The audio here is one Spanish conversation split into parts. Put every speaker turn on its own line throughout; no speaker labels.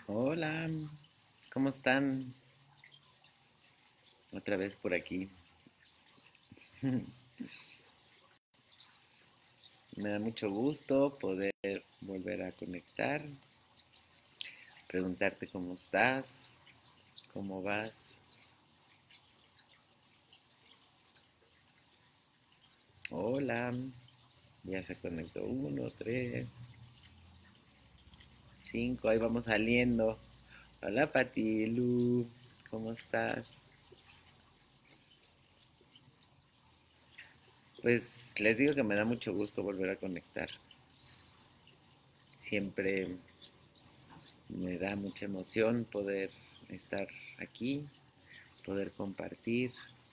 Hola, ¿cómo están? Otra vez por aquí. Me da mucho gusto poder volver a conectar, preguntarte cómo estás, cómo vas. Hola, ya se conectó uno, tres, cinco, ahí vamos saliendo. Hola, Pati, Lu, ¿cómo estás? Pues les digo que me da mucho gusto volver a conectar. Siempre me da mucha emoción poder estar aquí, poder compartir.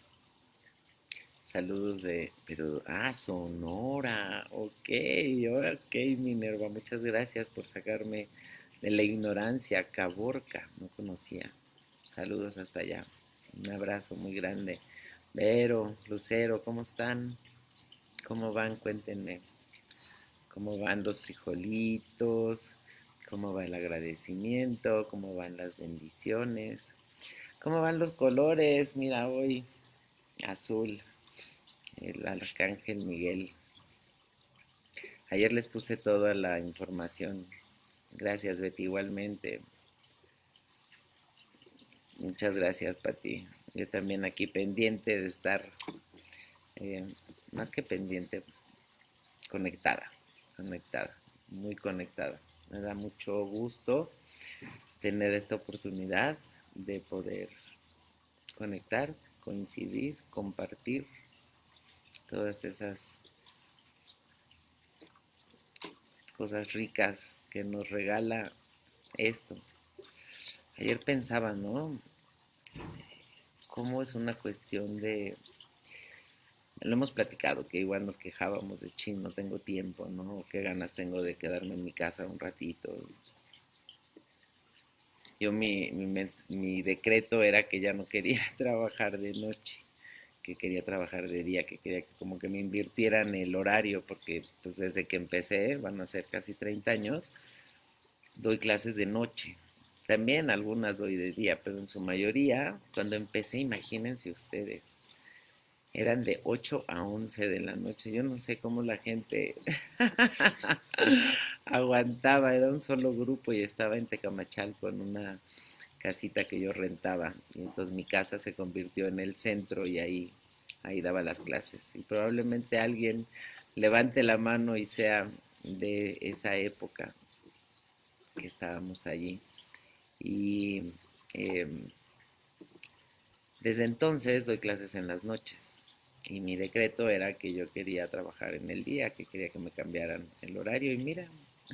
Saludos de Perú. Ah, Sonora. Ok, ahora ok, Minerva. Muchas gracias por sacarme de la ignorancia. Caborca, no conocía. Saludos hasta allá. Un abrazo muy grande. Vero, Lucero, ¿cómo están? ¿Cómo van? Cuéntenme. ¿Cómo van los frijolitos? ¿Cómo va el agradecimiento? ¿Cómo van las bendiciones? ¿Cómo van los colores? Mira, hoy azul, el arcángel Miguel. Ayer les puse toda la información. Gracias, Betty, igualmente. Muchas gracias, Pati. Yo también aquí pendiente de estar, eh, más que pendiente, conectada, conectada, muy conectada. Me da mucho gusto tener esta oportunidad de poder conectar, coincidir, compartir todas esas cosas ricas que nos regala esto. Ayer pensaba, ¿no? Cómo es una cuestión de, lo hemos platicado, que igual nos quejábamos de chin, no tengo tiempo, ¿no? Qué ganas tengo de quedarme en mi casa un ratito. Yo mi decreto era que ya no quería trabajar de noche, que quería trabajar de día, que quería que como que me invirtieran el horario, porque pues desde que empecé, van a ser casi 30 años, doy clases de noche. También algunas doy de día, pero en su mayoría, cuando empecé, imagínense ustedes, eran de 8 a 11 de la noche. Yo no sé cómo la gente aguantaba, era un solo grupo y estaba en Tecamachalco en una casita que yo rentaba. Y entonces mi casa se convirtió en el centro y ahí daba las clases. Y probablemente alguien levante la mano y sea de esa época que estábamos allí. Y eh, desde entonces doy clases en las noches. Y mi decreto era que yo quería trabajar en el día, que quería que me cambiaran el horario. Y mira,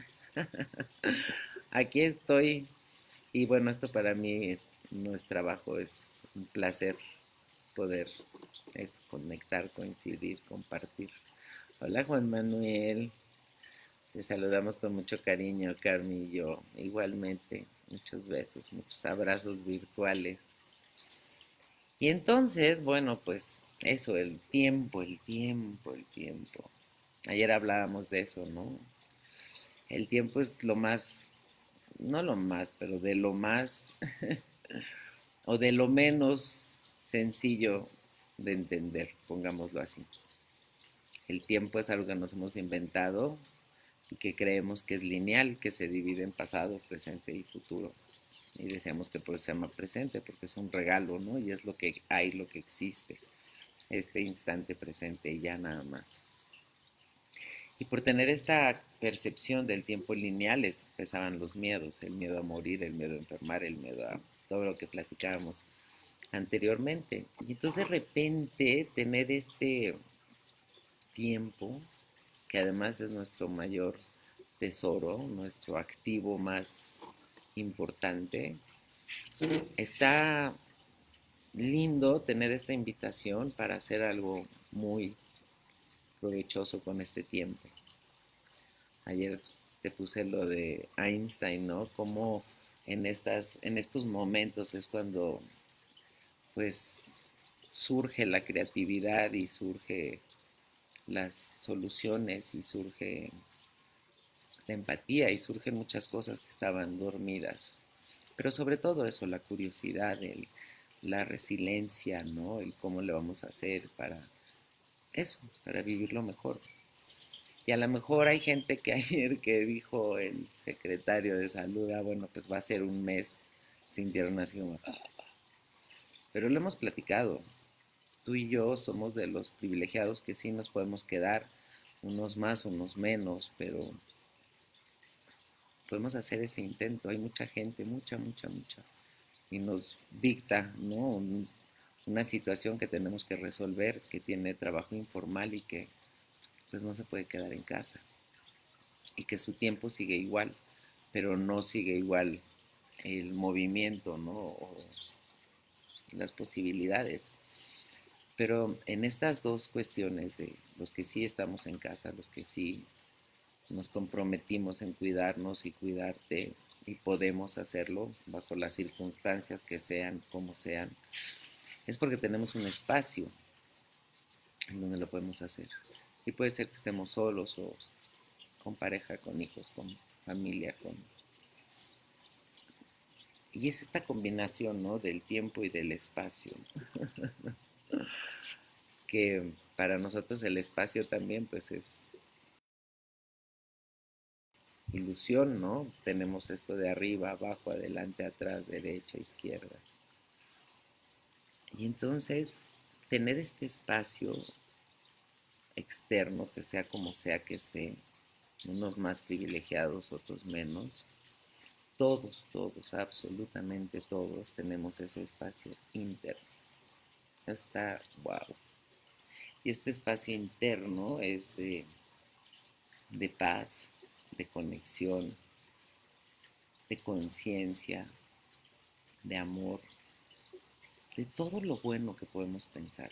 aquí estoy. Y bueno, esto para mí no es trabajo, es un placer poder eso, conectar, coincidir, compartir. Hola Juan Manuel, te saludamos con mucho cariño, Carmi y yo. Igualmente, muchos besos, muchos abrazos virtuales. Y entonces, bueno, pues eso, el tiempo, el tiempo, el tiempo. Ayer hablábamos de eso, ¿no? El tiempo es lo más, no lo más, pero de lo más o de lo menos sencillo de entender, pongámoslo así. El tiempo es algo que nos hemos inventado y que creemos que es lineal, que se divide en pasado, presente y futuro. Y decíamos que por eso se llama presente, porque es un regalo, ¿no? Y es lo que hay, lo que existe, este instante presente y ya nada más. Y por tener esta percepción del tiempo lineal empezaban los miedos, el miedo a morir, el miedo a enfermar, el miedo a todo lo que platicábamos anteriormente. Y entonces de repente tener este tiempo, que además es nuestro mayor tesoro, nuestro activo más importante, está lindo tener esta invitación para hacer algo muy provechoso con este tiempo. Ayer te puse lo de Einstein, ¿no? Como en estos momentos es cuando pues surge la creatividad y surge las soluciones y surge la empatía y surgen muchas cosas que estaban dormidas. Pero sobre todo eso, la curiosidad, la resiliencia, ¿no? El cómo le vamos a hacer para eso, para vivirlo mejor. Y a lo mejor hay gente que ayer que dijo el secretario de salud, bueno, pues va a ser un mes, sintieron así como, pero lo hemos platicado. Tú y yo somos de los privilegiados que sí nos podemos quedar, unos más, unos menos, pero podemos hacer ese intento. Hay mucha gente, mucha, mucha, mucha, y nos dicta, ¿no? Una situación que tenemos que resolver, que tiene trabajo informal y que pues no se puede quedar en casa y que su tiempo sigue igual, pero no sigue igual el movimiento, ¿no? O las posibilidades. Pero en estas dos cuestiones de los que sí estamos en casa, los que sí nos comprometimos en cuidarnos y cuidarte y podemos hacerlo bajo las circunstancias que sean, como sean, es porque tenemos un espacio en donde lo podemos hacer. Y puede ser que estemos solos o con pareja, con hijos, con familia, con... Y es esta combinación, ¿no? Del tiempo y del espacio, que para nosotros el espacio también pues es ilusión, ¿no? Tenemos esto de arriba, abajo, adelante, atrás, derecha, izquierda. Y entonces tener este espacio externo, que sea que esté, unos más privilegiados, otros menos, todos, todos, absolutamente todos tenemos ese espacio interno. Está wow. Y este espacio interno es de paz, de conexión, de conciencia, de amor, de todo lo bueno que podemos pensar.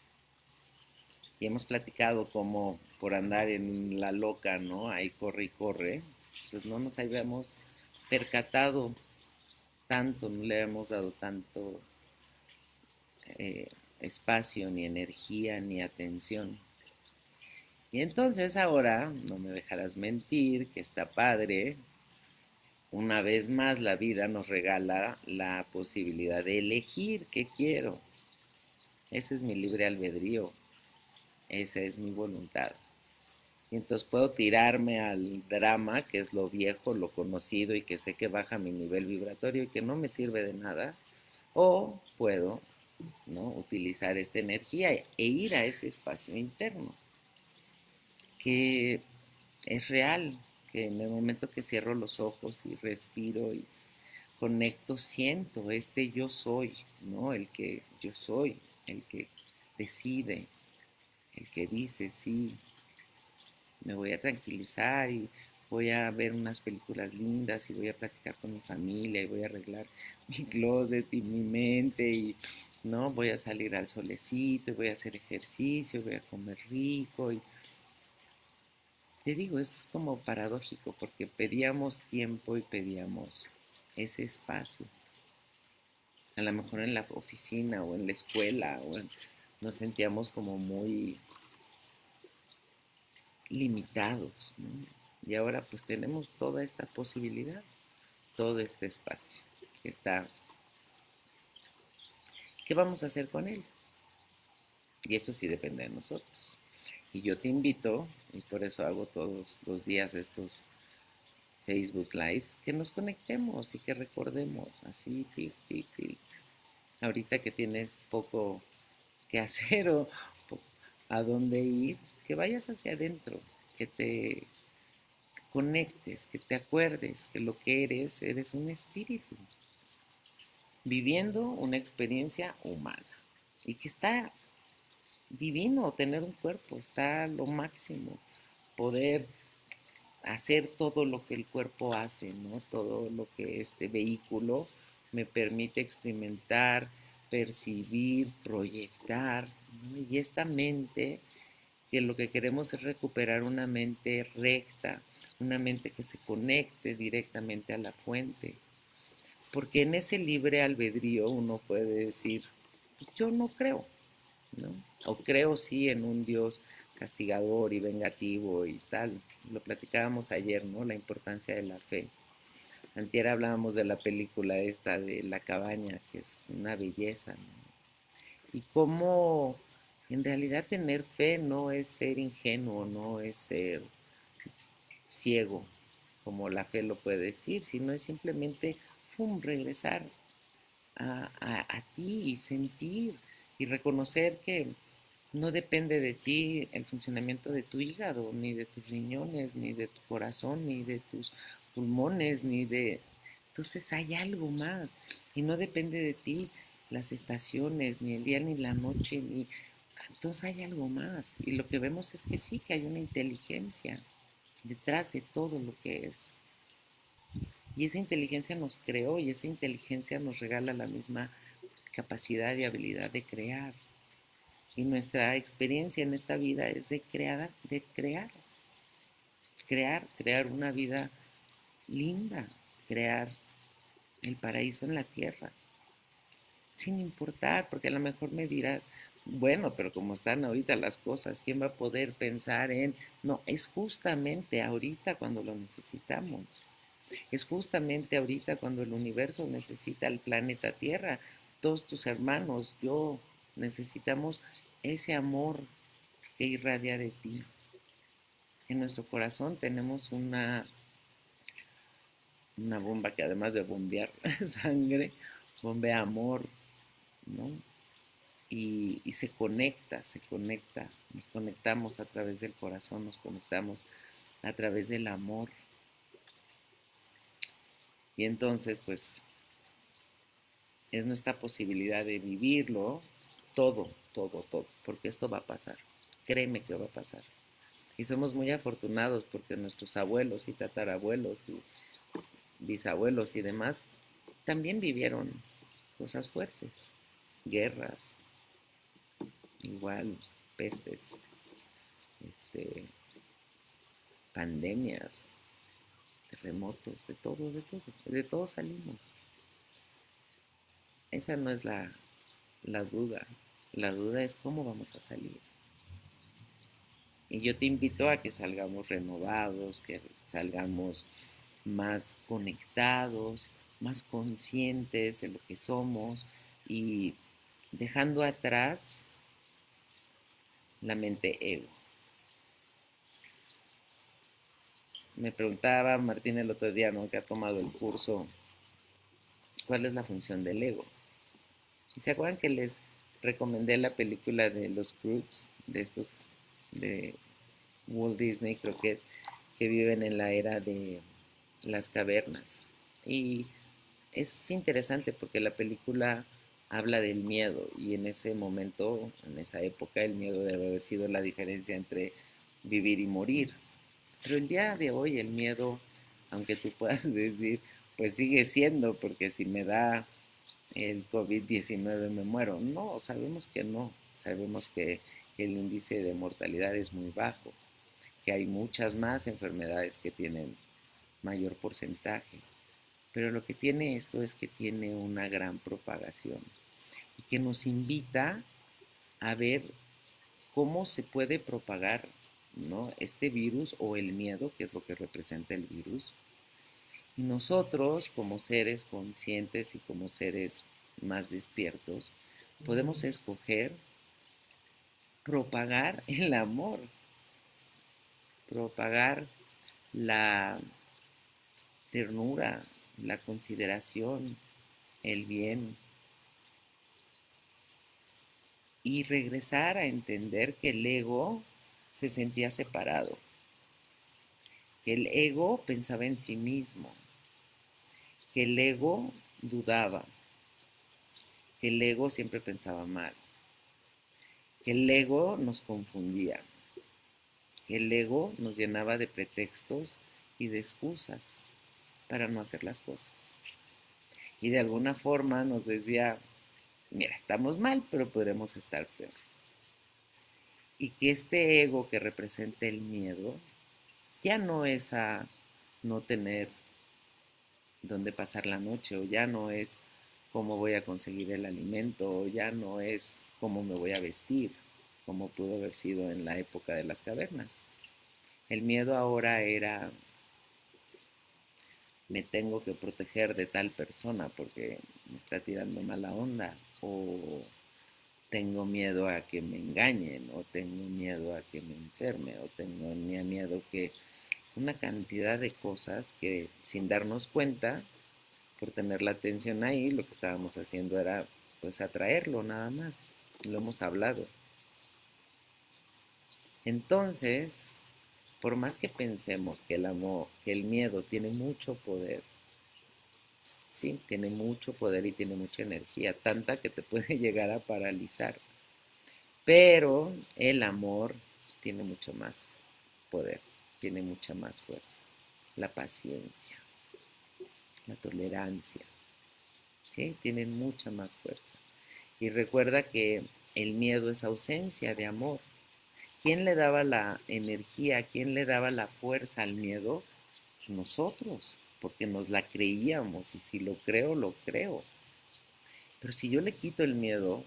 Y hemos platicado como por andar en la loca, ¿no? Ahí corre y corre, pues no nos habíamos percatado tanto, no le hemos dado tanto eh, espacio, ni energía, ni atención. Y entonces ahora, no me dejarás mentir, que está padre, una vez más la vida nos regala la posibilidad de elegir qué quiero. Ese es mi libre albedrío, esa es mi voluntad. Y entonces puedo tirarme al drama, que es lo viejo, lo conocido y que sé que baja mi nivel vibratorio y que no me sirve de nada, o puedo, ¿no? Utilizar esta energía e ir a ese espacio interno, que es real, que en el momento que cierro los ojos y respiro y conecto, siento este yo soy, ¿no? El que yo soy, el que decide, el que dice, sí, me voy a tranquilizar y voy a ver unas películas lindas y voy a platicar con mi familia y voy a arreglar mi closet y mi mente y no voy a salir al solecito y voy a hacer ejercicio y voy a comer rico y te digo, es como paradójico porque pedíamos tiempo y pedíamos ese espacio. A lo mejor en la oficina o en la escuela nos sentíamos como muy limitados, ¿no? Y ahora pues tenemos toda esta posibilidad, todo este espacio que está. ¿Qué vamos a hacer con él? Y eso sí depende de nosotros. Y yo te invito, y por eso hago todos los días estos Facebook Live, que nos conectemos y que recordemos así, tic, tic, tic. Ahorita que tienes poco que hacer o a dónde ir, que vayas hacia adentro, que te conectes, que te acuerdes que lo que eres un espíritu viviendo una experiencia humana y que está divino tener un cuerpo, está lo máximo, poder hacer todo lo que el cuerpo hace, ¿no? Todo lo que este vehículo me permite experimentar, percibir, proyectar, ¿no? Y esta mente que lo que queremos es recuperar una mente recta, una mente que se conecte directamente a la fuente. Porque en ese libre albedrío uno puede decir, yo no creo, ¿no? O creo sí en un Dios castigador y vengativo y tal. Lo platicábamos ayer, ¿no? La importancia de la fe. Antier hablábamos de la película esta de La Cabaña, que es una belleza, ¿no? Y cómo en realidad tener fe no es ser ingenuo, no es ser ciego, como la fe lo puede decir, sino es simplemente regresar a ti y sentir y reconocer que no depende de ti el funcionamiento de tu hígado, ni de tus riñones, ni de tu corazón, ni de tus pulmones, ni de... Entonces hay algo más y no depende de ti las estaciones, ni el día, ni la noche, ni... Entonces hay algo más y lo que vemos es que sí, que hay una inteligencia detrás de todo lo que es. Y esa inteligencia nos creó y esa inteligencia nos regala la misma capacidad y habilidad de crear. Y nuestra experiencia en esta vida es crear una vida linda, crear el paraíso en la tierra, sin importar, porque a lo mejor me dirás, bueno, pero como están ahorita las cosas, ¿quién va a poder pensar en...? No, es justamente ahorita cuando lo necesitamos. Es justamente ahorita cuando el universo necesita el planeta Tierra. Todos tus hermanos, yo, necesitamos ese amor que irradia de ti. En nuestro corazón tenemos una bomba que además de bombear sangre, bombea amor, ¿no? Y se conecta, nos conectamos a través del corazón, nos conectamos a través del amor. Y entonces, pues, es nuestra posibilidad de vivirlo todo, todo, todo, porque esto va a pasar. Créeme que va a pasar. Y somos muy afortunados porque nuestros abuelos y tatarabuelos y bisabuelos y demás también vivieron cosas fuertes, guerras, igual pestes, este, pandemias, terremotos, de todo salimos. Esa no es la duda, la duda es cómo vamos a salir. Y yo te invito a que salgamos renovados, que salgamos más conectados, más conscientes de lo que somos y dejando atrás la mente ego. Me preguntaba Martín el otro día, ¿no? Que ha tomado el curso, ¿cuál es la función del ego? ¿Y se acuerdan que les recomendé la película de los Croods, de estos, de Walt Disney, creo que viven en la era de las cavernas? Y es interesante porque la película habla del miedo y en ese momento, en esa época, el miedo debe haber sido la diferencia entre vivir y morir. Pero el día de hoy el miedo, aunque tú puedas decir, pues sigue siendo, porque si me da el COVID-19 me muero. No, sabemos que no. Sabemos que el índice de mortalidad es muy bajo, que hay muchas más enfermedades que tienen mayor porcentaje. Pero lo que tiene esto es que tiene una gran propagación y que nos invita a ver cómo se puede propagar, ¿no? Este virus o el miedo, que es lo que representa el virus. Y nosotros, como seres conscientes y como seres más despiertos, podemos escoger propagar el amor, propagar la ternura, la consideración, el bien, y regresar a entender que el ego se sentía separado, que el ego pensaba en sí mismo, que el ego dudaba, que el ego siempre pensaba mal, que el ego nos confundía, que el ego nos llenaba de pretextos y de excusas para no hacer las cosas. Y de alguna forma nos decía, mira, estamos mal, pero podremos estar peor. Y que este ego que representa el miedo ya no es a no tener dónde pasar la noche, o ya no es cómo voy a conseguir el alimento, o ya no es cómo me voy a vestir, como pudo haber sido en la época de las cavernas. El miedo ahora era me tengo que proteger de tal persona porque me está tirando mala onda, o tengo miedo a que me engañen, o tengo miedo a que me enferme, o tengo miedo que una cantidad de cosas que sin darnos cuenta, por tener la atención ahí, lo que estábamos haciendo era pues atraerlo nada más. Lo hemos hablado. Entonces, por más que pensemos que el amor, que el miedo tiene mucho poder, sí, tiene mucho poder y tiene mucha energía, tanta que te puede llegar a paralizar. Pero el amor tiene mucho más poder, tiene mucha más fuerza. La paciencia, la tolerancia, ¿sí? Tienen mucha más fuerza. Y recuerda que el miedo es ausencia de amor. ¿Quién le daba la energía, quién le daba la fuerza al miedo? Pues nosotros, porque nos la creíamos y si lo creo, lo creo. Pero si yo le quito el miedo,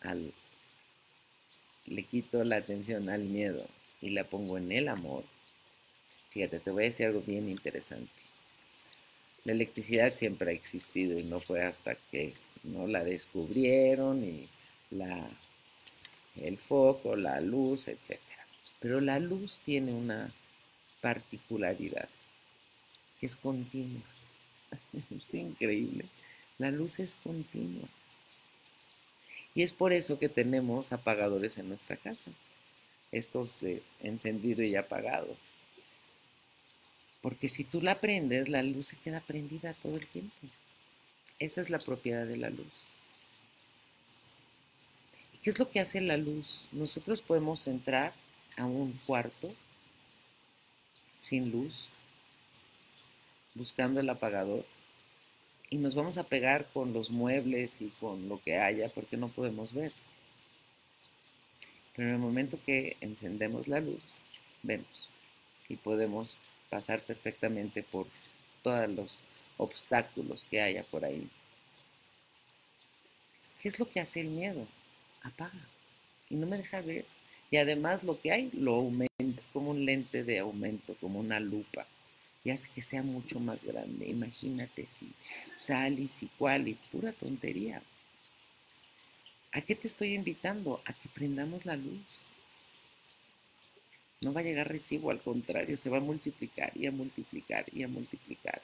le quito la atención al miedo y la pongo en el amor, fíjate, te voy a decir algo bien interesante. La electricidad siempre ha existido y no fue hasta que no la descubrieron y la, el foco, la luz, etcétera. Pero la luz tiene una particularidad que es continua. Es increíble. La luz es continua. Y es por eso que tenemos apagadores en nuestra casa. Estos de encendido y apagado. Porque si tú la prendes, la luz se queda prendida todo el tiempo. Esa es la propiedad de la luz. ¿Y qué es lo que hace la luz? Nosotros podemos entrar a un cuarto sin luz, buscando el apagador, y nos vamos a pegar con los muebles y con lo que haya porque no podemos ver. Pero en el momento que encendemos la luz, vemos y podemos pasar perfectamente por todos los obstáculos que haya por ahí. ¿Qué es lo que hace el miedo? Apaga y no me deja ver. Y además lo que hay lo aumenta, es como un lente de aumento, como una lupa. Y hace que sea mucho más grande. Imagínate si tal y si cual y pura tontería. ¿A qué te estoy invitando? A que prendamos la luz. No va a llegar recibo, al contrario, se va a multiplicar y a multiplicar y a multiplicar.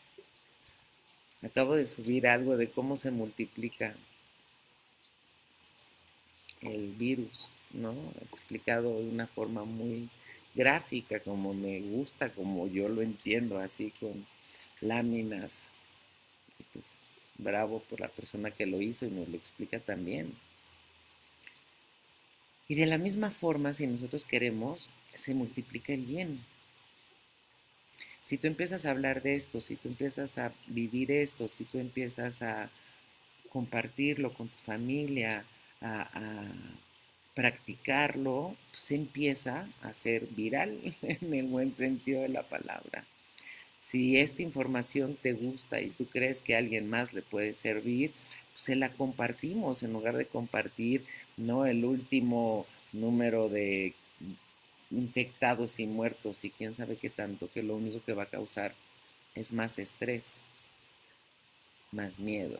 Acabo de subir algo de cómo se multiplica el virus, ¿no? Explicado de una forma muy gráfica, como me gusta, como yo lo entiendo, así con láminas. Y pues bravo por la persona que lo hizo y nos lo explica también. Y de la misma forma, si nosotros queremos, se multiplica el bien. Si tú empiezas a hablar de esto, si tú empiezas a vivir esto, si tú empiezas a compartirlo con tu familia, a practicarlo, se empieza a ser viral en el buen sentido de la palabra. Si esta información te gusta y tú crees que a alguien más le puede servir, pues se la compartimos en lugar de compartir, no el último número de infectados y muertos y quién sabe qué tanto, que lo único que va a causar es más estrés, más miedo.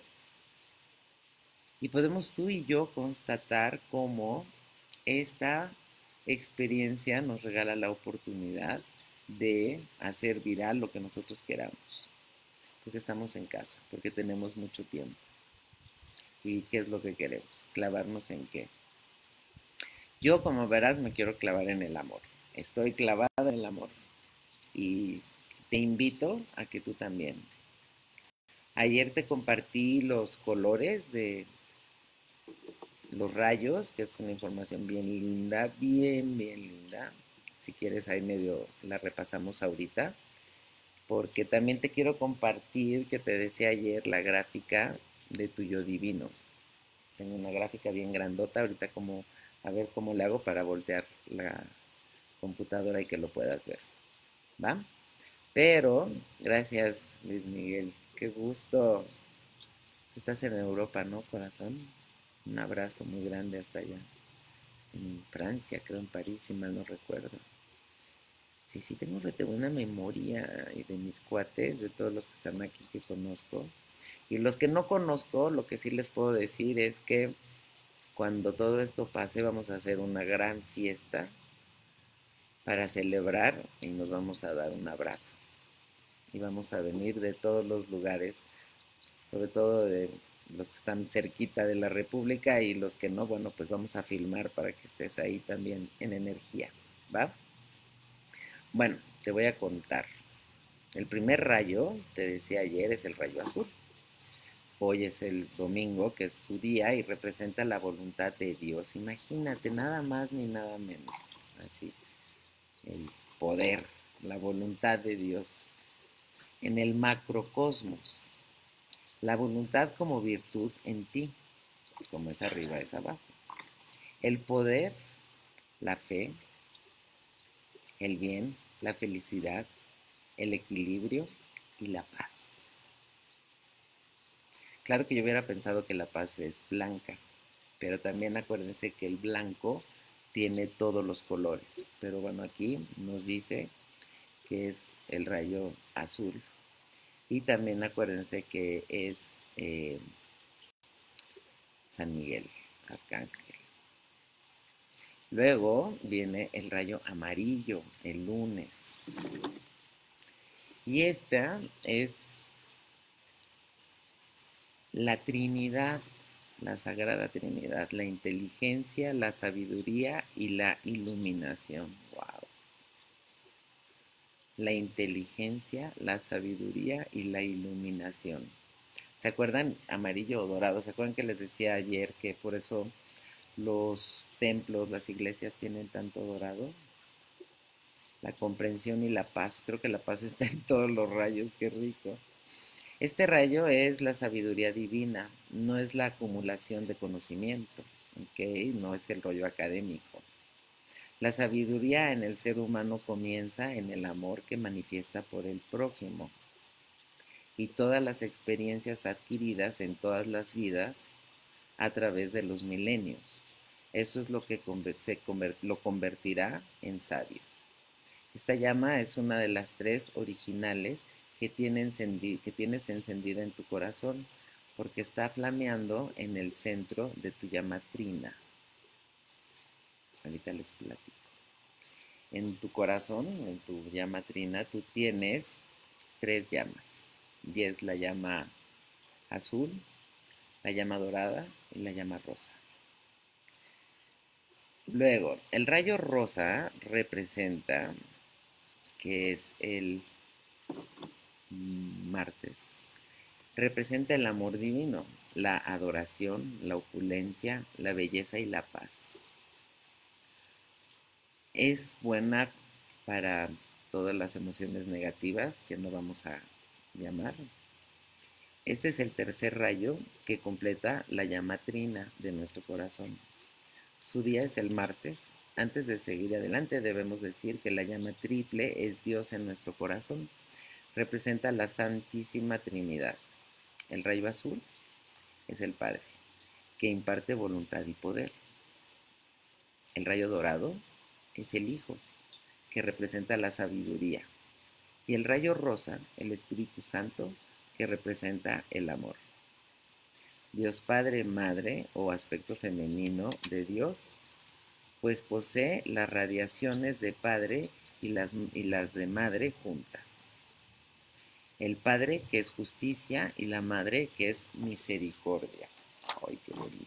Y podemos tú y yo constatar cómo esta experiencia nos regala la oportunidad de hacer viral lo que nosotros queramos, porque estamos en casa, porque tenemos mucho tiempo. ¿Y qué es lo que queremos? ¿Clavarnos en qué? Yo, como verás, me quiero clavar en el amor. Estoy clavada en el amor. Y te invito a que tú también. Ayer te compartí los colores de los rayos, que es una información bien linda, bien, bien linda. Si quieres, ahí medio la repasamos ahorita. Porque también te quiero compartir que te decía ayer la gráfica de tu yo divino. Tengo una gráfica bien grandota, ahorita como a ver cómo le hago para voltear la computadora y que lo puedas ver. ¿Va? Pero, gracias Luis Miguel, qué gusto. Estás en Europa, ¿no, corazón? Un abrazo muy grande hasta allá. En Francia, creo en París, si mal no recuerdo. Sí, tengo re buena memoria y de mis cuates, de todos los que están aquí que conozco. Y los que no conozco, lo que sí les puedo decir es que cuando todo esto pase vamos a hacer una gran fiesta para celebrar y nos vamos a dar un abrazo. Y vamos a venir de todos los lugares, sobre todo de los que están cerquita de la República y los que no, bueno, pues vamos a filmar para que estés ahí también en energía, ¿va? Bueno, te voy a contar. El primer rayo, te decía ayer, es el rayo azul. Hoy es el domingo, que es su día y representa la voluntad de Dios. Imagínate, nada más ni nada menos. Así, el poder, la voluntad de Dios. En el macrocosmos, la voluntad como virtud en ti, como es arriba es abajo. El poder, la fe, el bien, la felicidad, el equilibrio y la paz. Claro que yo hubiera pensado que la paz es blanca, pero también acuérdense que el blanco tiene todos los colores. Pero bueno, aquí nos dice que es el rayo azul. Y también acuérdense que es San Miguel, Arcángel. Luego viene el rayo amarillo, el lunes. Y esta es la Trinidad, la Sagrada Trinidad, la inteligencia, la sabiduría y la iluminación. Wow. La inteligencia, la sabiduría y la iluminación. ¿Se acuerdan amarillo o dorado? ¿Se acuerdan que les decía ayer que por eso los templos, las iglesias tienen tanto dorado? La comprensión y la paz. Creo que la paz está en todos los rayos, qué rico. Este rayo es la sabiduría divina, no es la acumulación de conocimiento, ¿ok? No es el rollo académico. La sabiduría en el ser humano comienza en el amor que manifiesta por el prójimo y todas las experiencias adquiridas en todas las vidas a través de los milenios. Eso es lo que lo convertirá en sabio. Esta llama es una de las tres originales que tienes encendida en tu corazón, porque está flameando en el centro de tu llama trina. Ahorita les platico. En tu corazón, en tu llama trina, tú tienes tres llamas. Y es la llama azul, la llama dorada y la llama rosa. Luego, el rayo rosa representa que es el martes. Representa el amor divino, la adoración, la opulencia, la belleza y la paz. Es buena para todas las emociones negativas que no vamos a llamar. Este es el tercer rayo que completa la llama trina de nuestro corazón. Su día es el martes. Antes de seguir adelante debemos decir que la llama triple es Dios en nuestro corazón. Representa la Santísima Trinidad. El rayo azul es el Padre, que imparte voluntad y poder. El rayo dorado es el Hijo, que representa la sabiduría. Y el rayo rosa, el Espíritu Santo, que representa el amor. Dios Padre, Madre o aspecto femenino de Dios, pues posee las radiaciones de Padre y las de Madre juntas. El Padre que es justicia y la Madre que es misericordia. ¡Ay, qué bonito!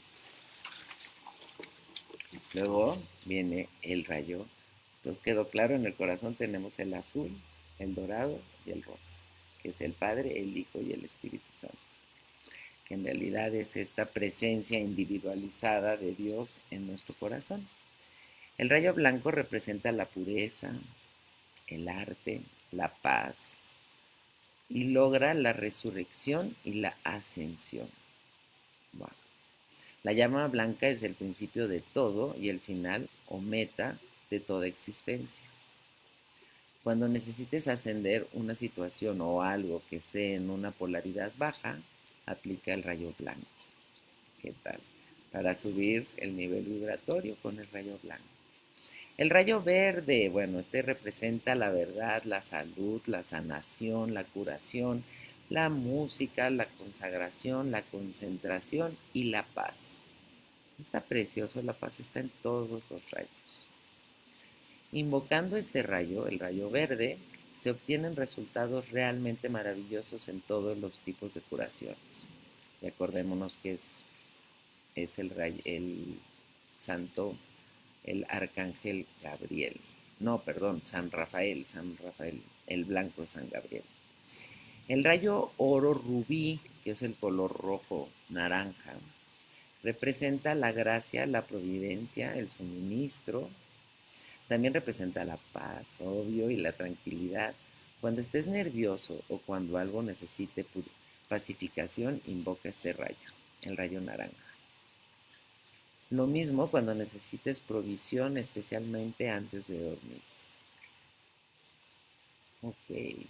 Luego viene el rayo. Entonces quedó claro, en el corazón tenemos el azul, el dorado y el rosa, que es el Padre, el Hijo y el Espíritu Santo, que en realidad es esta presencia individualizada de Dios en nuestro corazón. El rayo blanco representa la pureza, el arte, la paz y logra la resurrección y la ascensión. Wow. La llama blanca es el principio de todo y el final o meta de toda existencia. Cuando necesites ascender una situación o algo que esté en una polaridad baja, aplica el rayo blanco. ¿Qué tal? Para subir el nivel vibratorio con el rayo blanco. El rayo verde, bueno, este representa la verdad, la salud, la sanación, la curación, la música, la consagración, la concentración y la paz. Está precioso, la paz está en todos los rayos. Invocando este rayo, el rayo verde, se obtienen resultados realmente maravillosos en todos los tipos de curaciones. Y acordémonos que es el santo, el arcángel Gabriel. No, perdón, San Rafael, el blanco San Gabriel. El rayo oro rubí, que es el color rojo naranja, representa la gracia, la providencia, el suministro. También representa la paz, obvio, y la tranquilidad. Cuando estés nervioso o cuando algo necesite pacificación, invoca este rayo, el rayo naranja. Lo mismo cuando necesites provisión, especialmente antes de dormir. Ok.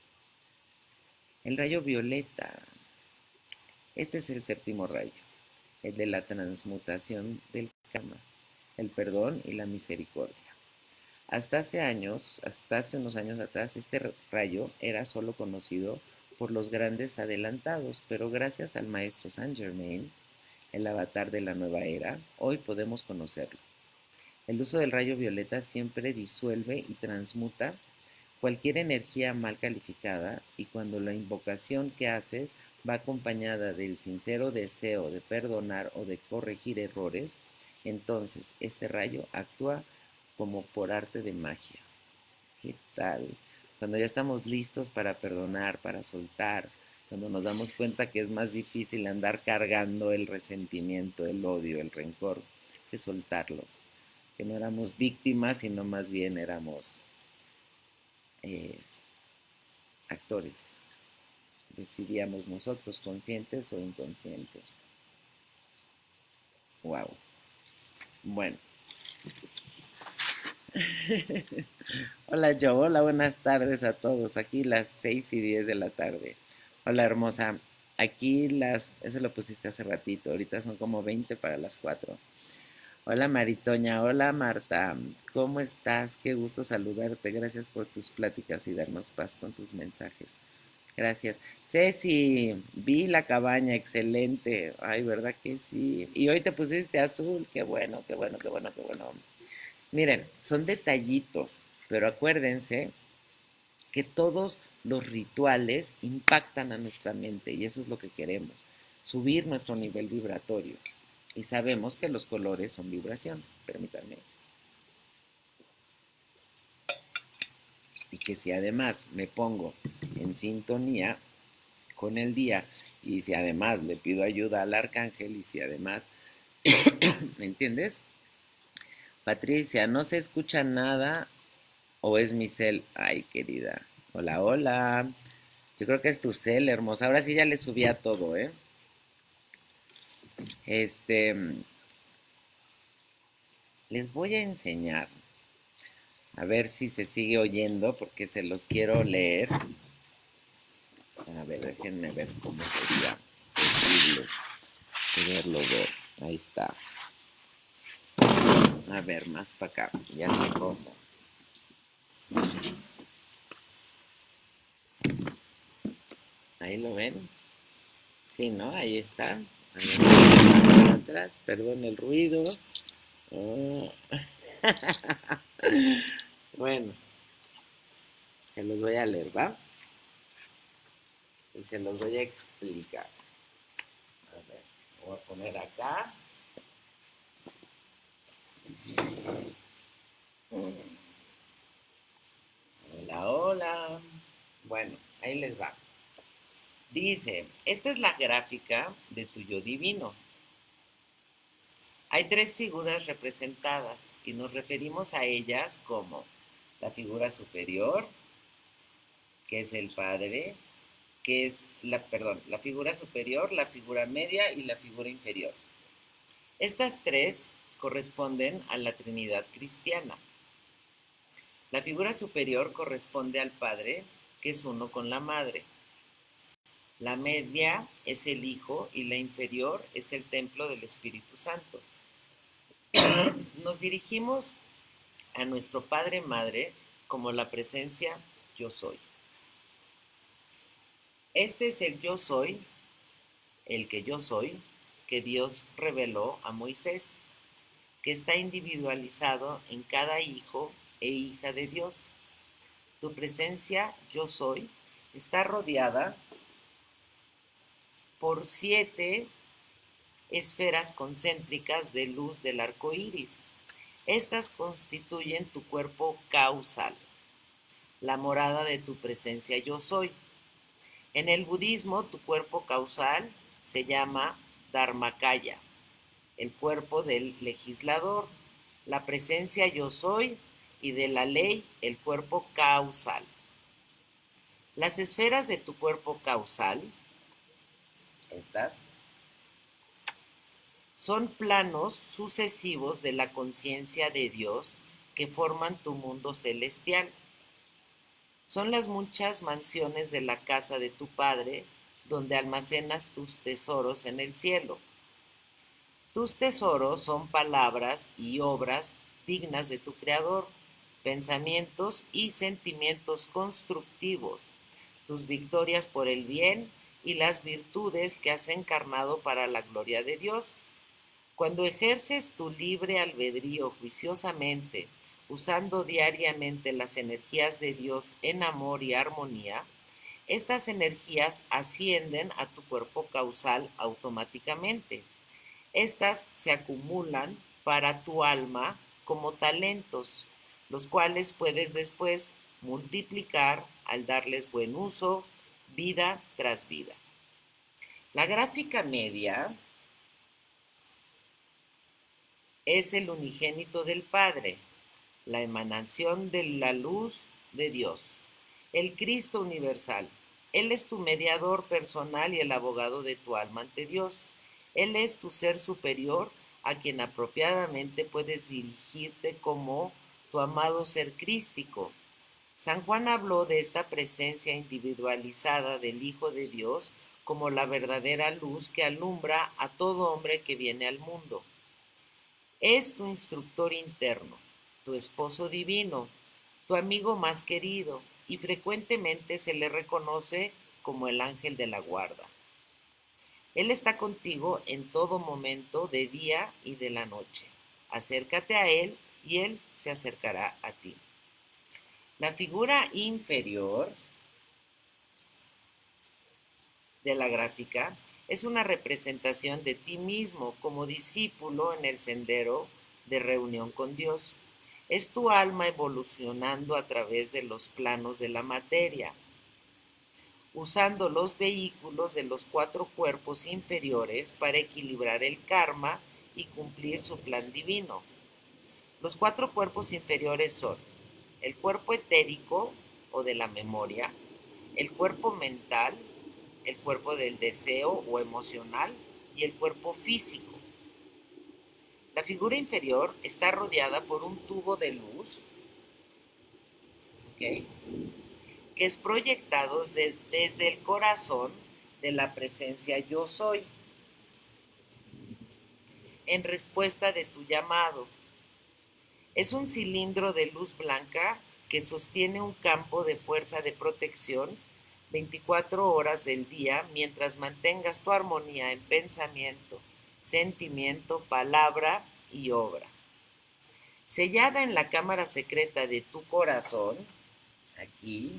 El rayo violeta. Este es el séptimo rayo, el de la transmutación del karma, el perdón y la misericordia. Hasta hace unos años atrás, este rayo era solo conocido por los grandes adelantados, pero gracias al maestro Saint Germain, el avatar de la nueva era, hoy podemos conocerlo. El uso del rayo violeta siempre disuelve y transmuta cualquier energía mal calificada, y cuando la invocación que haces va acompañada del sincero deseo de perdonar o de corregir errores, entonces este rayo actúa como por arte de magia. ¿Qué tal? Cuando ya estamos listos para perdonar, para soltar, cuando nos damos cuenta que es más difícil andar cargando el resentimiento, el odio, el rencor, que soltarlo. Que no éramos víctimas, sino más bien éramos eh, actores. Decidíamos nosotros, conscientes o inconscientes. Wow. Bueno. Hola Joe, hola, buenas tardes a todos. Aquí las 6:10 de la tarde. Hola hermosa. Aquí eso lo pusiste hace ratito, ahorita son como 20 para las 4. Hola Maritoña, hola Marta, ¿cómo estás? Qué gusto saludarte, gracias por tus pláticas y darnos paz con tus mensajes. Gracias. Ceci, vi la cabaña, excelente. Ay, ¿verdad que sí? Y hoy te pusiste azul, qué bueno, qué bueno, qué bueno, qué bueno. Miren, son detallitos, pero acuérdense que todos los rituales impactan a nuestra mente y eso es lo que queremos, subir nuestro nivel vibratorio. Y sabemos que los colores son vibración, permítanme. Y que si además me pongo en sintonía con el día y si además le pido ayuda al arcángel y si además, ¿me entiendes? Patricia, no se escucha nada o es mi cel. Ay, querida. Hola, hola. Yo creo que es tu cel, hermosa. Ahora sí ya le subí a todo, ¿eh? Les voy a enseñar. A ver si se sigue oyendo porque se los quiero leer. A ver, déjenme ver cómo sería posible poderlo ver. Ahí está. A ver, más para acá. Ya sé cómo. Ahí lo ven. Sí, ¿no? Ahí está. Ahí atrás. Perdón el ruido. Oh. Bueno, se los voy a leer, ¿va? Y se los voy a explicar. A ver, voy a poner acá. Hola, hola. Bueno, ahí les va. Dice, esta es la gráfica de tu yo divino. Hay tres figuras representadas y nos referimos a ellas como la figura superior, que es el Padre, que es la figura superior, la figura media y la figura inferior. Estas tres corresponden a la Trinidad cristiana. La figura superior corresponde al Padre, que es uno con la Madre. La media es el Hijo y la inferior es el templo del Espíritu Santo. Nos dirigimos a nuestro Padre Madre como la presencia yo soy. Este es el yo soy, el que yo soy, que Dios reveló a Moisés, que está individualizado en cada hijo e hija de Dios. Tu presencia yo soy está rodeada por 7 esferas concéntricas de luz del arco iris. Estas constituyen tu cuerpo causal, la morada de tu presencia yo soy. En el budismo, tu cuerpo causal se llama Dharmakaya, el cuerpo del legislador, la presencia yo soy, y de la ley, el cuerpo causal. Las esferas de tu cuerpo causal, estas, son planos sucesivos de la conciencia de Dios que forman tu mundo celestial. Son las muchas mansiones de la casa de tu Padre, donde almacenas tus tesoros en el cielo. Tus tesoros son palabras y obras dignas de tu Creador, pensamientos y sentimientos constructivos, tus victorias por el bien y las virtudes que has encarnado para la gloria de Dios. Cuando ejerces tu libre albedrío juiciosamente, usando diariamente las energías de Dios en amor y armonía, estas energías ascienden a tu cuerpo causal automáticamente. Estas se acumulan para tu alma como talentos, los cuales puedes después multiplicar al darles buen uso, vida tras vida. La gráfica media es el unigénito del Padre, la emanación de la luz de Dios, el Cristo universal. Él es tu mediador personal y el abogado de tu alma ante Dios. Él es tu ser superior a quien apropiadamente puedes dirigirte como tu amado ser crístico. San Juan habló de esta presencia individualizada del Hijo de Dios como la verdadera luz que alumbra a todo hombre que viene al mundo. Es tu instructor interno, tu esposo divino, tu amigo más querido, y frecuentemente se le reconoce como el ángel de la guarda. Él está contigo en todo momento, de día y de la noche. Acércate a Él y Él se acercará a ti. La figura inferior de la gráfica es una representación de ti mismo como discípulo en el sendero de reunión con Dios. Es tu alma evolucionando a través de los planos de la materia, usando los vehículos de los 4 cuerpos inferiores para equilibrar el karma y cumplir su plan divino. Los 4 cuerpos inferiores son el cuerpo etérico o de la memoria, el cuerpo mental, el cuerpo del deseo o emocional y el cuerpo físico. La figura inferior está rodeada por un tubo de luz, ¿okay?, que es proyectado desde el corazón de la presencia yo soy, en respuesta de tu llamado. Es un cilindro de luz blanca que sostiene un campo de fuerza de protección 24 horas del día mientras mantengas tu armonía en pensamiento, sentimiento, palabra y obra. Sellada en la cámara secreta de tu corazón, aquí,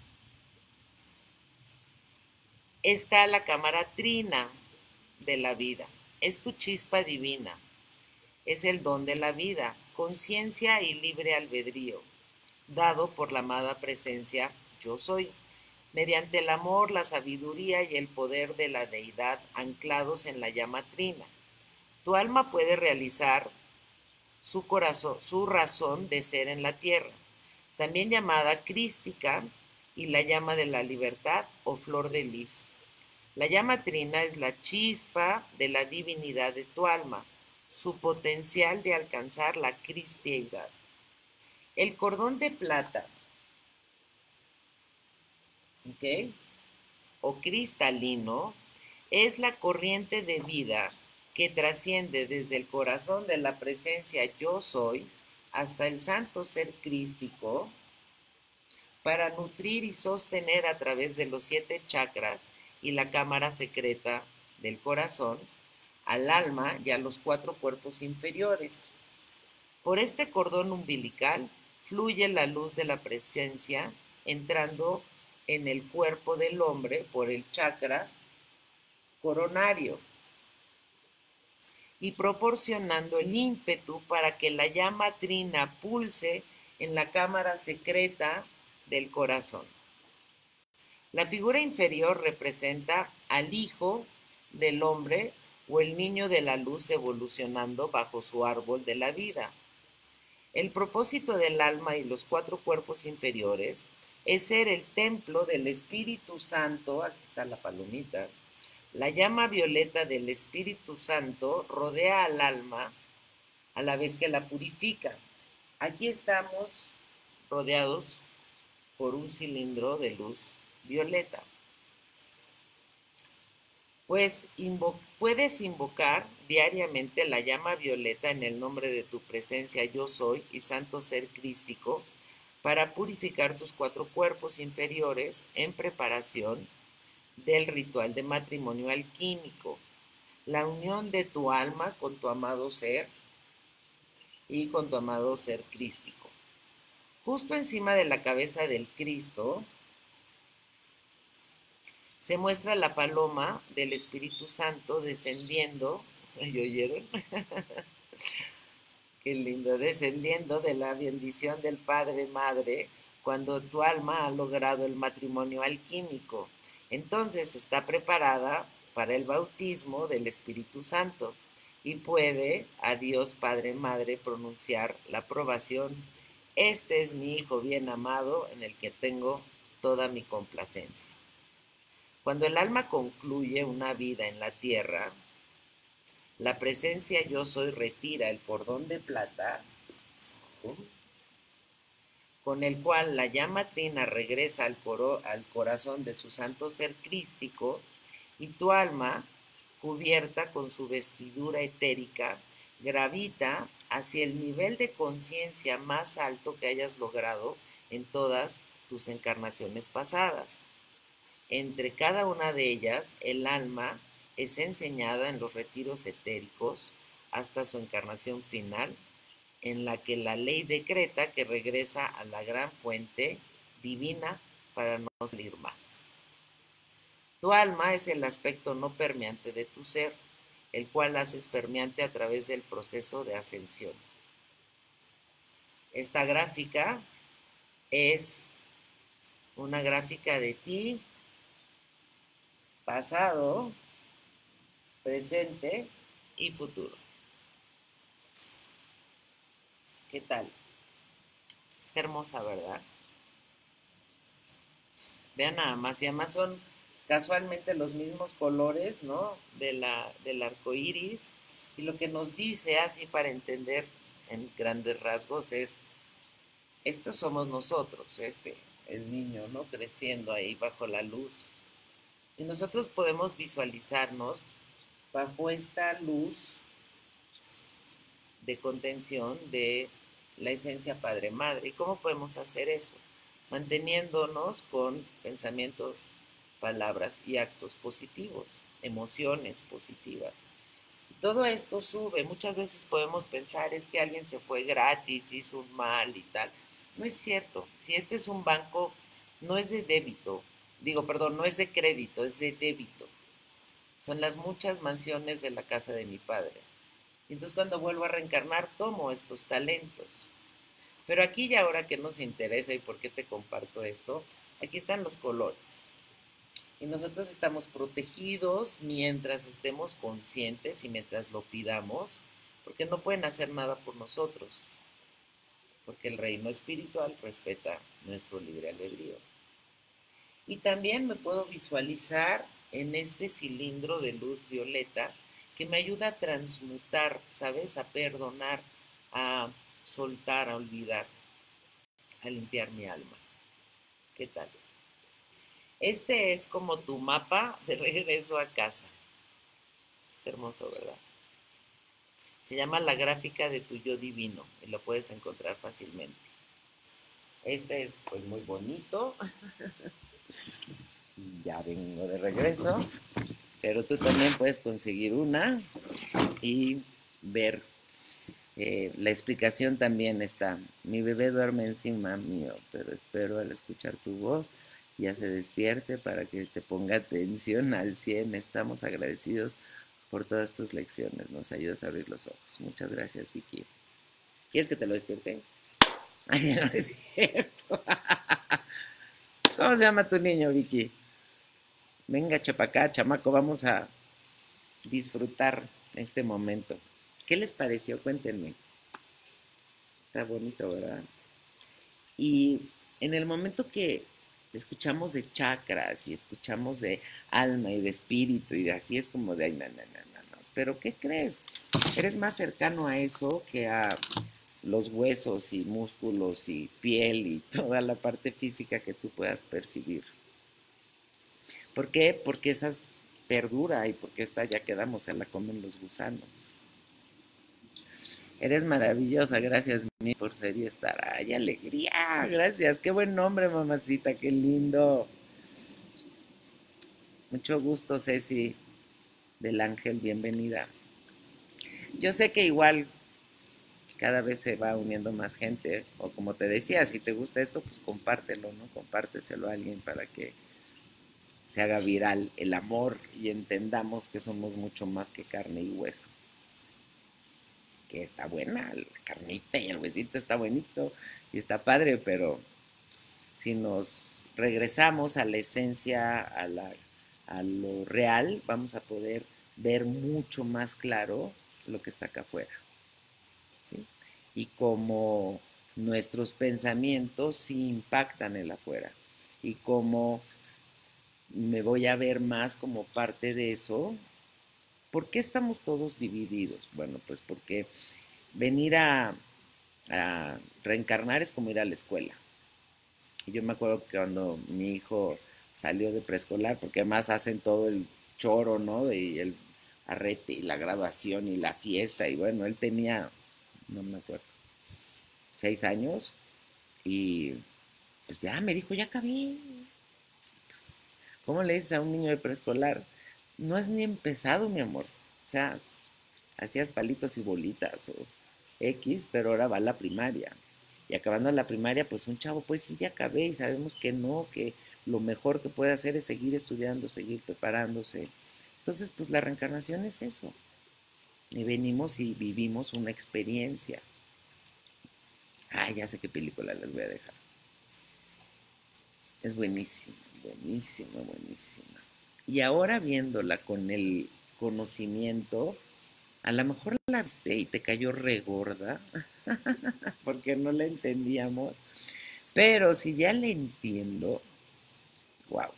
está la cámara trina de la vida. Es tu chispa divina. Es el don de la vida, conciencia y libre albedrío, dado por la amada presencia yo soy, mediante el amor, la sabiduría y el poder de la deidad anclados en la llama trina. Tu alma puede realizar su corazón, su razón de ser en la tierra, también llamada crística, y la llama de la libertad o flor de lis. La llama trina es la chispa de la divinidad de tu alma, su potencial de alcanzar la cristiandad. El cordón de plata, ¿ok?, o cristalino, es la corriente de vida que trasciende desde el corazón de la presencia yo soy hasta el santo ser crístico para nutrir y sostener a través de los 7 chakras y la cámara secreta del corazón al alma y a los 4 cuerpos inferiores. Por este cordón umbilical fluye la luz de la presencia entrando en el cuerpo del hombre por el chakra coronario y proporcionando el ímpetu para que la llama trina pulse en la cámara secreta del corazón. La figura inferior representa al hijo del hombre o el niño de la luz evolucionando bajo su árbol de la vida. El propósito del alma y los 4 cuerpos inferiores es ser el templo del Espíritu Santo, aquí está la palomita. La llama violeta del Espíritu Santo rodea al alma a la vez que la purifica. Aquí estamos rodeados por un cilindro de luz violeta. Pues puedes invocar diariamente la llama violeta en el nombre de tu presencia yo soy y santo ser crístico para purificar tus 4 cuerpos inferiores en preparación del ritual de matrimonio alquímico, la unión de tu alma con tu amado ser y con tu amado ser crístico. Justo encima de la cabeza del Cristo se muestra la paloma del Espíritu Santo descendiendo, ¿y oyeron? Qué lindo, descendiendo de la bendición del Padre Madre cuando tu alma ha logrado el matrimonio alquímico. Entonces está preparada para el bautismo del Espíritu Santo y puede a Dios Padre Madre pronunciar la aprobación. Este es mi Hijo bien amado en el que tengo toda mi complacencia. Cuando el alma concluye una vida en la tierra, la presencia yo soy retira el cordón de plata con el cual la llama trina regresa al corazón de su santo ser crístico y tu alma, cubierta con su vestidura etérica, gravita hacia el nivel de conciencia más alto que hayas logrado en todas tus encarnaciones pasadas. Entre cada una de ellas, el alma es enseñada en los retiros etéricos hasta su encarnación final, en la que la ley decreta que regresa a la gran fuente divina para no salir más. Tu alma es el aspecto no permeante de tu ser, el cual haces permeante a través del proceso de ascensión. Esta gráfica es una gráfica de ti, pasado, presente y futuro. ¿Qué tal? Está hermosa, ¿verdad? Vean nada más, y además son casualmente los mismos colores, ¿no? Del arco iris. Y lo que nos dice, así para entender en grandes rasgos, es: estos somos nosotros, el niño, ¿no? Creciendo ahí bajo la luz. Y nosotros podemos visualizarnos bajo esta luz de contención de la esencia Padre-Madre. ¿Y cómo podemos hacer eso? Manteniéndonos con pensamientos, palabras y actos positivos, emociones positivas. Todo esto sube. Muchas veces podemos pensar es que alguien se fue gratis, hizo un mal y tal. No es cierto. Si este es un banco, no es de débito. No es de crédito, es de débito. Son las muchas mansiones de la casa de mi padre. Y entonces cuando vuelvo a reencarnar, tomo estos talentos. Pero aquí y ahora que nos interesa y por qué te comparto esto, aquí están los colores. Y nosotros estamos protegidos mientras estemos conscientes y mientras lo pidamos, porque no pueden hacer nada por nosotros, porque el reino espiritual respeta nuestro libre albedrío. Y también me puedo visualizar en este cilindro de luz violeta que me ayuda a transmutar, ¿sabes? A perdonar, a soltar, a olvidar, a limpiar mi alma. ¿Qué tal? Este es como tu mapa de regreso a casa. Está hermoso, ¿verdad? Se llama La gráfica de tu yo divino y lo puedes encontrar fácilmente. Este es pues muy bonito. Ya vengo de regreso. Pero tú también puedes conseguir una y ver. La explicación también está. Mi bebé duerme encima mío, pero espero al escuchar tu voz ya se despierte para que te ponga atención al 100. Estamos agradecidos por todas tus lecciones. Nos ayudas a abrir los ojos. Muchas gracias, Vicky. ¿Quieres que te lo despierte? Ay, no es cierto. ¿Cómo se llama tu niño, Vicky? Venga, chapacá, chamaco, vamos a disfrutar este momento. ¿Qué les pareció? Cuéntenme. Está bonito, ¿verdad? Y en el momento que escuchamos de chakras y escuchamos de alma y de espíritu y de así es como de, ay, no, no, no, no, no. Pero ¿qué crees? Eres más cercano a eso que a los huesos y músculos y piel y toda la parte física que tú puedas percibir. ¿Por qué? Porque esa perdura y porque esta ya quedamos, se la comen los gusanos. Eres maravillosa, gracias por ser y estar. ¡Ay, alegría! Gracias, qué buen nombre, mamacita, qué lindo. Mucho gusto, Ceci del Ángel, bienvenida. Yo sé que igual cada vez se va uniendo más gente, o como te decía, si te gusta esto, pues compártelo, ¿no? Compárteselo a alguien para que se haga viral el amor y entendamos que somos mucho más que carne y hueso. Que está buena, la carnita y el huesito está bonito y está padre, pero si nos regresamos a la esencia, a lo real, vamos a poder ver mucho más claro lo que está acá afuera. ¿Sí? Y cómo nuestros pensamientos sí impactan el afuera. Y cómo me voy a ver más como parte de eso. ¿Por qué estamos todos divididos? Bueno, pues porque venir a reencarnar es como ir a la escuela. Y yo me acuerdo que cuando mi hijo salió de preescolar, porque además hacen todo el choro, ¿no? Y el arrete y la graduación y la fiesta. Y bueno, él tenía, no me acuerdo, 6 años. Y pues ya me dijo, ya acabé. Pues, ¿cómo le dices a un niño de preescolar? No has ni empezado, mi amor. O sea, hacías palitos y bolitas o X, pero ahora va a la primaria. Y acabando la primaria, pues un chavo, pues sí, ya acabé y sabemos que no, que lo mejor que puede hacer es seguir estudiando, seguir preparándose. Entonces, pues la reencarnación es eso. Y venimos y vivimos una experiencia. Ah, ya sé qué película les voy a dejar. Es buenísima, buenísima, buenísima. Y ahora viéndola con el conocimiento, a lo mejor la viste y te cayó regorda, porque no la entendíamos. Pero si ya la entiendo, wow.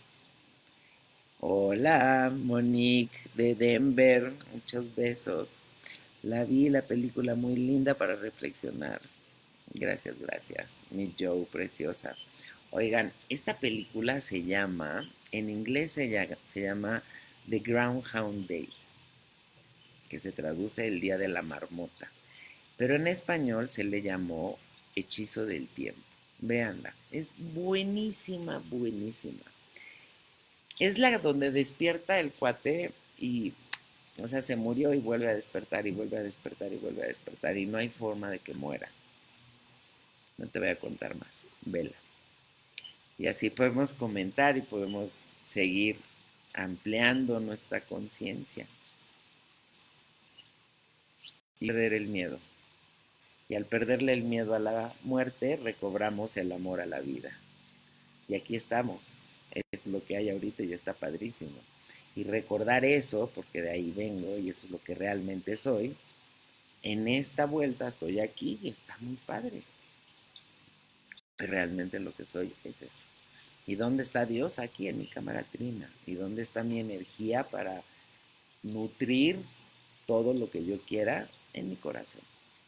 Hola, Monique de Denver, muchos besos. La vi, la película muy linda para reflexionar. Gracias, gracias, mi Joe, preciosa. Oigan, esta película se llama, en inglés se llama The Groundhog Day, que se traduce el Día de la Marmota. Pero en español se le llamó Hechizo del Tiempo. Véanla, es buenísima, buenísima. Es la donde despierta el cuate y, o sea, se murió y vuelve a despertar y vuelve a despertar y vuelve a despertar y no hay forma de que muera. No te voy a contar más, vela. Y así podemos comentar y podemos seguir ampliando nuestra conciencia y perder el miedo. Y al perderle el miedo a la muerte, recobramos el amor a la vida. Y aquí estamos. Es lo que hay ahorita y está padrísimo. Y recordar eso, porque de ahí vengo y eso es lo que realmente soy, en esta vuelta estoy aquí y está muy padre. Pero realmente lo que soy es eso. ¿Y dónde está Dios? Aquí en mi cámara trina. ¿Y dónde está mi energía para nutrir todo lo que yo quiera en mi corazón?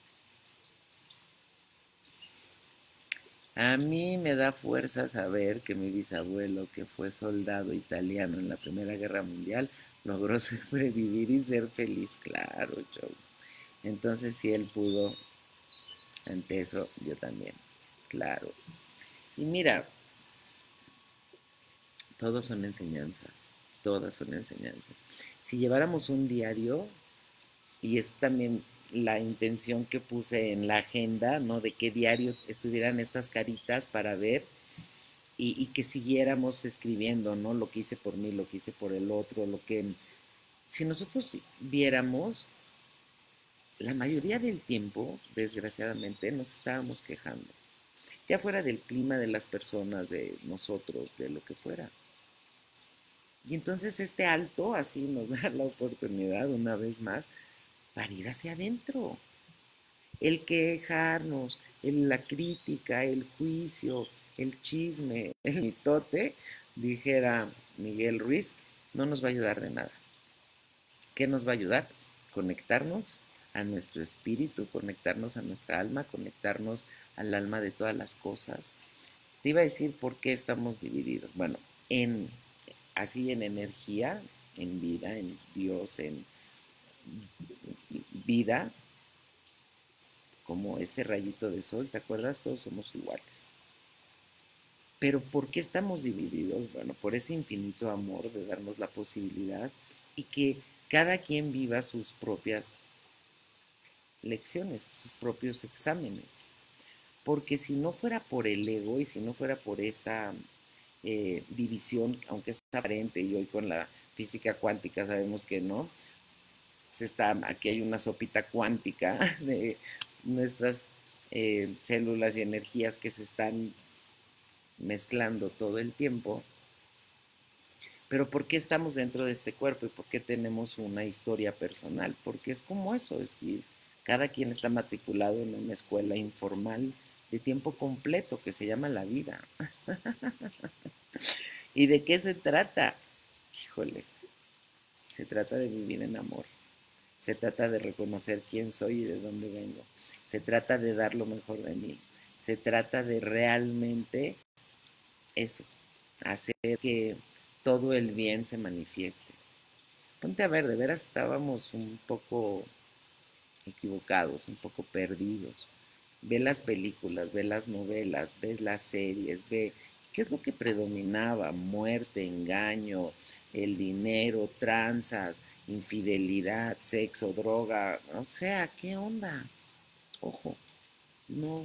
A mí me da fuerza saber que mi bisabuelo, que fue soldado italiano en la Primera Guerra Mundial, logró sobrevivir y ser feliz. Claro, Joe. Entonces, si él pudo, ante eso yo también, claro. Y mira, todos son enseñanzas, todas son enseñanzas. Si lleváramos un diario, y es también la intención que puse en la agenda, ¿no? De que diario estuvieran estas caritas para ver y que siguiéramos escribiendo, ¿no? Lo que hice por mí, lo que hice por el otro, lo que... Si nosotros viéramos, la mayoría del tiempo, desgraciadamente, nos estábamos quejando. Ya fuera del clima de las personas, de nosotros, de lo que fuera. Y entonces este alto así nos da la oportunidad una vez más para ir hacia adentro. El quejarnos, la crítica, el juicio, el chisme, el mitote, dijera Miguel Ruiz, no nos va a ayudar de nada. ¿Qué nos va a ayudar? Conectarnos a nuestro espíritu, conectarnos a nuestra alma, conectarnos al alma de todas las cosas. Te iba a decir por qué estamos divididos. Bueno, en así en energía, en vida, en Dios, en vida, como ese rayito de sol, ¿te acuerdas? Todos somos iguales. Pero ¿por qué estamos divididos? Bueno, por ese infinito amor de darnos la posibilidad y que cada quien viva sus propias lecciones, sus propios exámenes. Porque si no fuera por el ego y si no fuera por esta división, aunque es aparente y hoy con la física cuántica sabemos que no, aquí hay una sopita cuántica de nuestras células y energías que se están mezclando todo el tiempo. Pero ¿por qué estamos dentro de este cuerpo y por qué tenemos una historia personal? Porque es como eso, es que cada quien está matriculado en una escuela informal de tiempo completo que se llama la vida. ¿Y de qué se trata? Híjole, se trata de vivir en amor. Se trata de reconocer quién soy y de dónde vengo. Se trata de dar lo mejor de mí. Se trata de realmente eso, hacer que todo el bien se manifieste. Ponte a ver, de veras estábamos un poco equivocados, un poco perdidos. Ve las películas, ve las novelas, ve las series, ve qué es lo que predominaba: muerte, engaño, el dinero, tranzas, infidelidad, sexo, droga, o sea, ¿qué onda? Ojo, no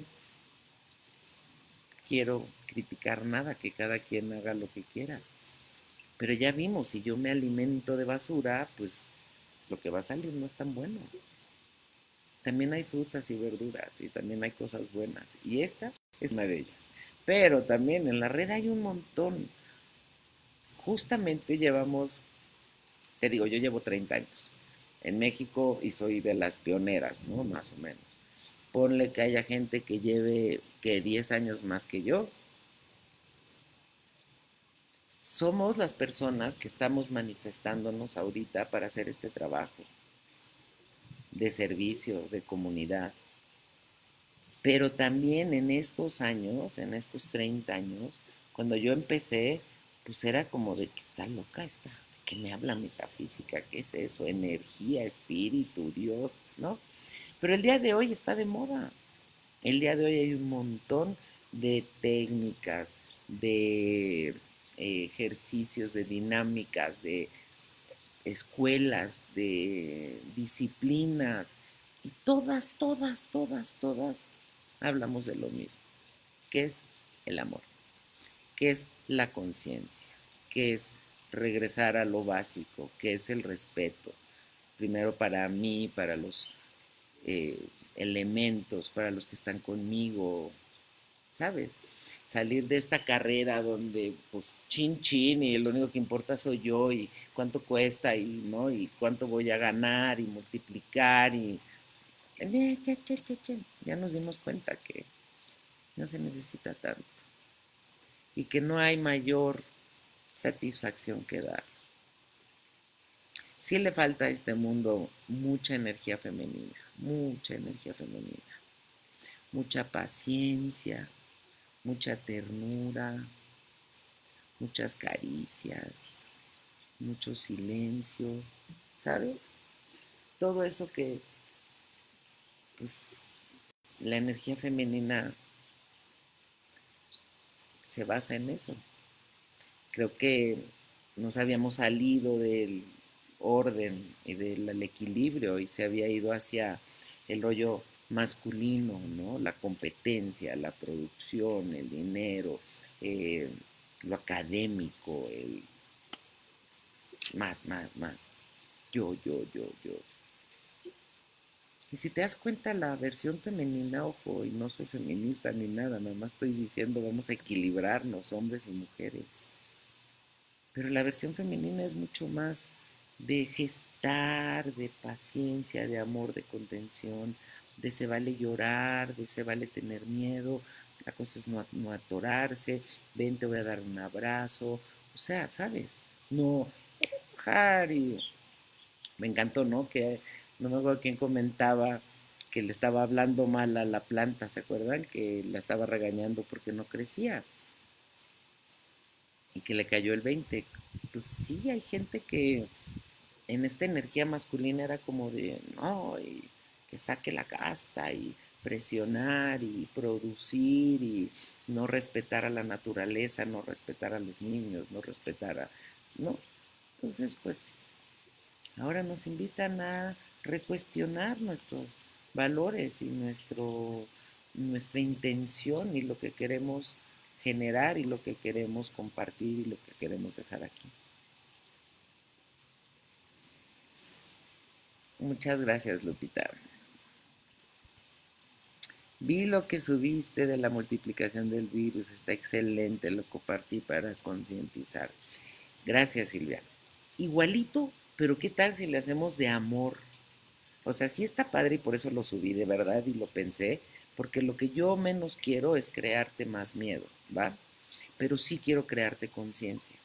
quiero criticar nada, que cada quien haga lo que quiera, pero ya vimos, si yo me alimento de basura, pues lo que va a salir no es tan bueno. También hay frutas y verduras y también hay cosas buenas. Y esta es una de ellas. Pero también en la red hay un montón. Justamente llevamos, te digo, yo llevo 30 años en México y soy de las pioneras, ¿no? Más o menos. Ponle que haya gente que lleve que 10 años más que yo. Somos las personas que estamos manifestándonos ahorita para hacer este trabajo de servicio, de comunidad. Pero también en estos años, en estos 30 años, cuando yo empecé, pues era como de que está loca esta, de que me habla metafísica, ¿qué es eso? Energía, espíritu, Dios, ¿no? Pero el día de hoy está de moda. El día de hoy hay un montón de técnicas, de ejercicios, de dinámicas, de escuelas, de disciplinas, y todas, todas, todas, todas hablamos de lo mismo, que es el amor, que es la conciencia, que es regresar a lo básico, que es el respeto, primero para mí, para los elementos, para los que están conmigo, ¿sabes? Salir de esta carrera donde pues chin chin y lo único que importa soy yo y cuánto cuesta y no y cuánto voy a ganar y multiplicar y ya nos dimos cuenta que no se necesita tanto y que no hay mayor satisfacción que dar. Sí le falta a este mundo mucha energía femenina, mucha paciencia, mucha ternura, muchas caricias, mucho silencio, ¿sabes? Todo eso que pues la energía femenina se basa en eso. Creo que nos habíamos salido del orden y del equilibrio y se había ido hacia el rollo masculino, ¿no? La competencia, la producción, el dinero, eh, lo académico, el más. Yo. Y si te das cuenta, la versión femenina, ojo, y no soy feminista ni nada, nada más estoy diciendo vamos a equilibrarnos, hombres y mujeres. Pero la versión femenina es mucho más de gestar, de paciencia, de amor, de contención, de se vale llorar, de se vale tener miedo, la cosa es no atorarse, ven, te voy a dar un abrazo, o sea, ¿sabes? No enojar y me encantó, ¿no? Que no me acuerdo quién comentaba que le estaba hablando mal a la planta, ¿se acuerdan? Que la estaba regañando porque no crecía y que le cayó el 20. Pues sí, hay gente que en esta energía masculina era como de, no, y que saque la casta y presionar y producir y no respetar a la naturaleza, no respetar a los niños, no respetar a... No, entonces pues ahora nos invitan a recuestionar nuestros valores y nuestra intención y lo que queremos generar y lo que queremos compartir y lo que queremos dejar aquí. Muchas gracias, Lupita. Vi lo que subiste de la multiplicación del virus, está excelente, lo compartí para concientizar. Gracias, Silvia. Igualito, pero ¿qué tal si le hacemos de amor? O sea, sí está padre y por eso lo subí de verdad y lo pensé, porque lo que yo menos quiero es crearte más miedo, ¿va? Pero sí quiero crearte conciencia.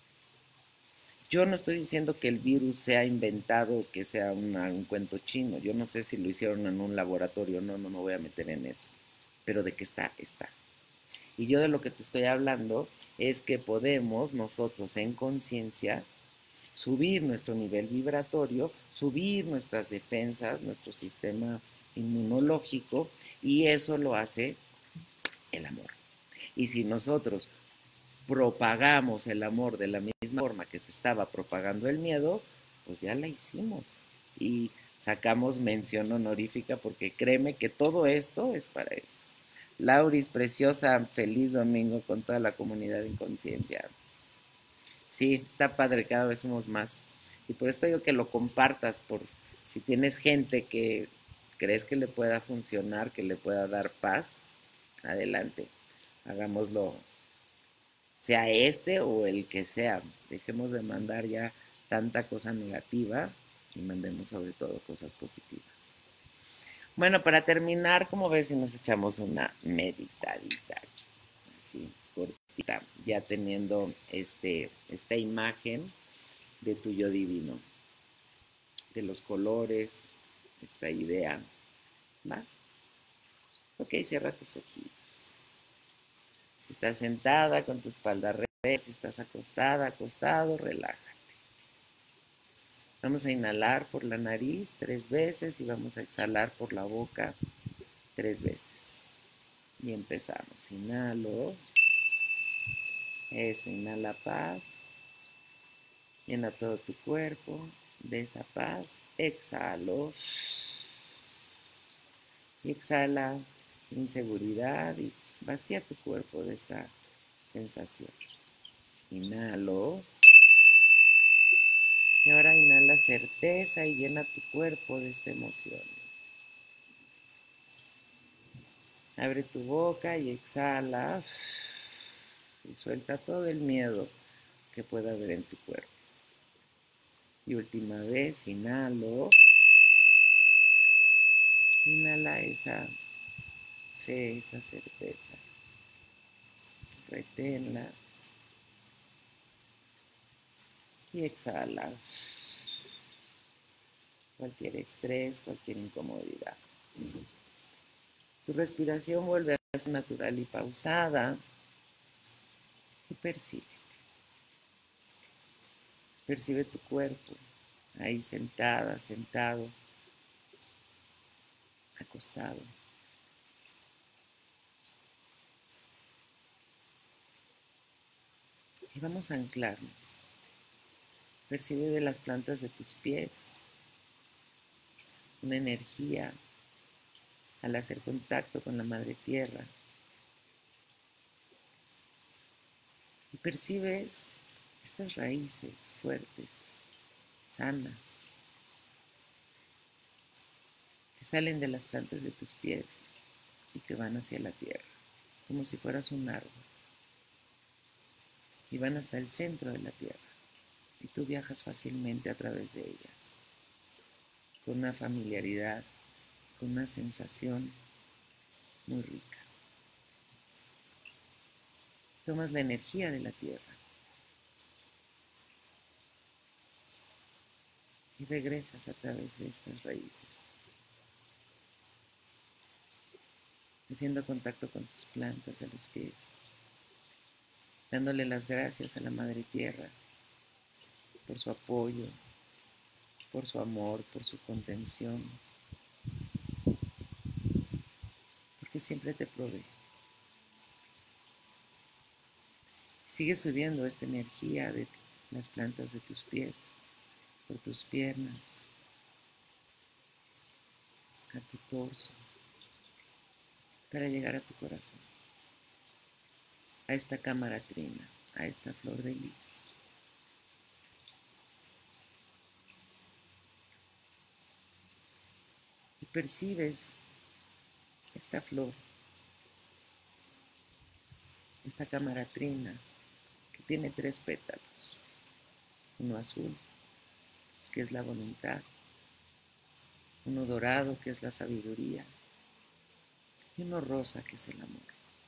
Yo no estoy diciendo que el virus sea inventado, que sea un cuento chino. Yo no sé si lo hicieron en un laboratorio, no me voy a meter en eso. Pero de que está, está. Y yo de lo que te estoy hablando es que podemos nosotros en conciencia subir nuestro nivel vibratorio, subir nuestras defensas, nuestro sistema inmunológico, y eso lo hace el amor. Y si nosotros propagamos el amor de la misma forma que se estaba propagando el miedo, pues ya la hicimos. Y sacamos mención honorífica porque créeme que todo esto es para eso. Lauris, preciosa, feliz domingo con toda la comunidad en conciencia. Sí, está padre, cada vez somos más. Y por esto digo que lo compartas, por si tienes gente que crees que le pueda funcionar, que le pueda dar paz, adelante, hagámoslo, sea este o el que sea. Dejemos de mandar ya tanta cosa negativa y mandemos sobre todo cosas positivas. Bueno, para terminar, como ves si nos echamos una meditadita, así cortita, ya teniendo esta imagen de tu yo divino, de los colores, esta idea, ¿va? Ok, cierra tus ojitos. Si estás sentada con tu espalda recta, si estás acostada, acostado, relájate. Vamos a inhalar por la nariz 3 veces y vamos a exhalar por la boca 3 veces. Y empezamos. Inhalo. Eso, inhala paz. Llena todo tu cuerpo de esa paz. Exhalo. Y exhala inseguridad y vacía tu cuerpo de esta sensación. Inhalo. Y ahora inhala certeza y llena tu cuerpo de esta emoción. Abre tu boca y exhala. Y suelta todo el miedo que pueda haber en tu cuerpo. Y última vez, inhalo. Inhala esa fe, esa certeza. Reténla. Y exhala cualquier estrés, cualquier incomodidad. Tu respiración vuelve a ser natural y pausada y percibe. Percibe tu cuerpo ahí sentada, sentado. acostado. Y vamos a anclarnos. Percibe de las plantas de tus pies una energía al hacer contacto con la madre tierra. Y percibes estas raíces fuertes, sanas, que salen de las plantas de tus pies y que van hacia la tierra, como si fueras un árbol. Y van hasta el centro de la tierra. Y tú viajas fácilmente a través de ellas, con una familiaridad, con una sensación muy rica. Tomas la energía de la tierra y regresas a través de estas raíces, haciendo contacto con tus plantas de los pies, dándole las gracias a la Madre Tierra por su apoyo, por su amor, por su contención, porque siempre te provee. Sigue subiendo esta energía de las plantas de tus pies, por tus piernas, a tu torso, para llegar a tu corazón, a esta cámara trina, a esta flor de lis. Y percibes esta flor, esta cámara trina, que tiene 3 pétalos. Uno azul, que es la voluntad, uno dorado, que es la sabiduría, y uno rosa, que es el amor.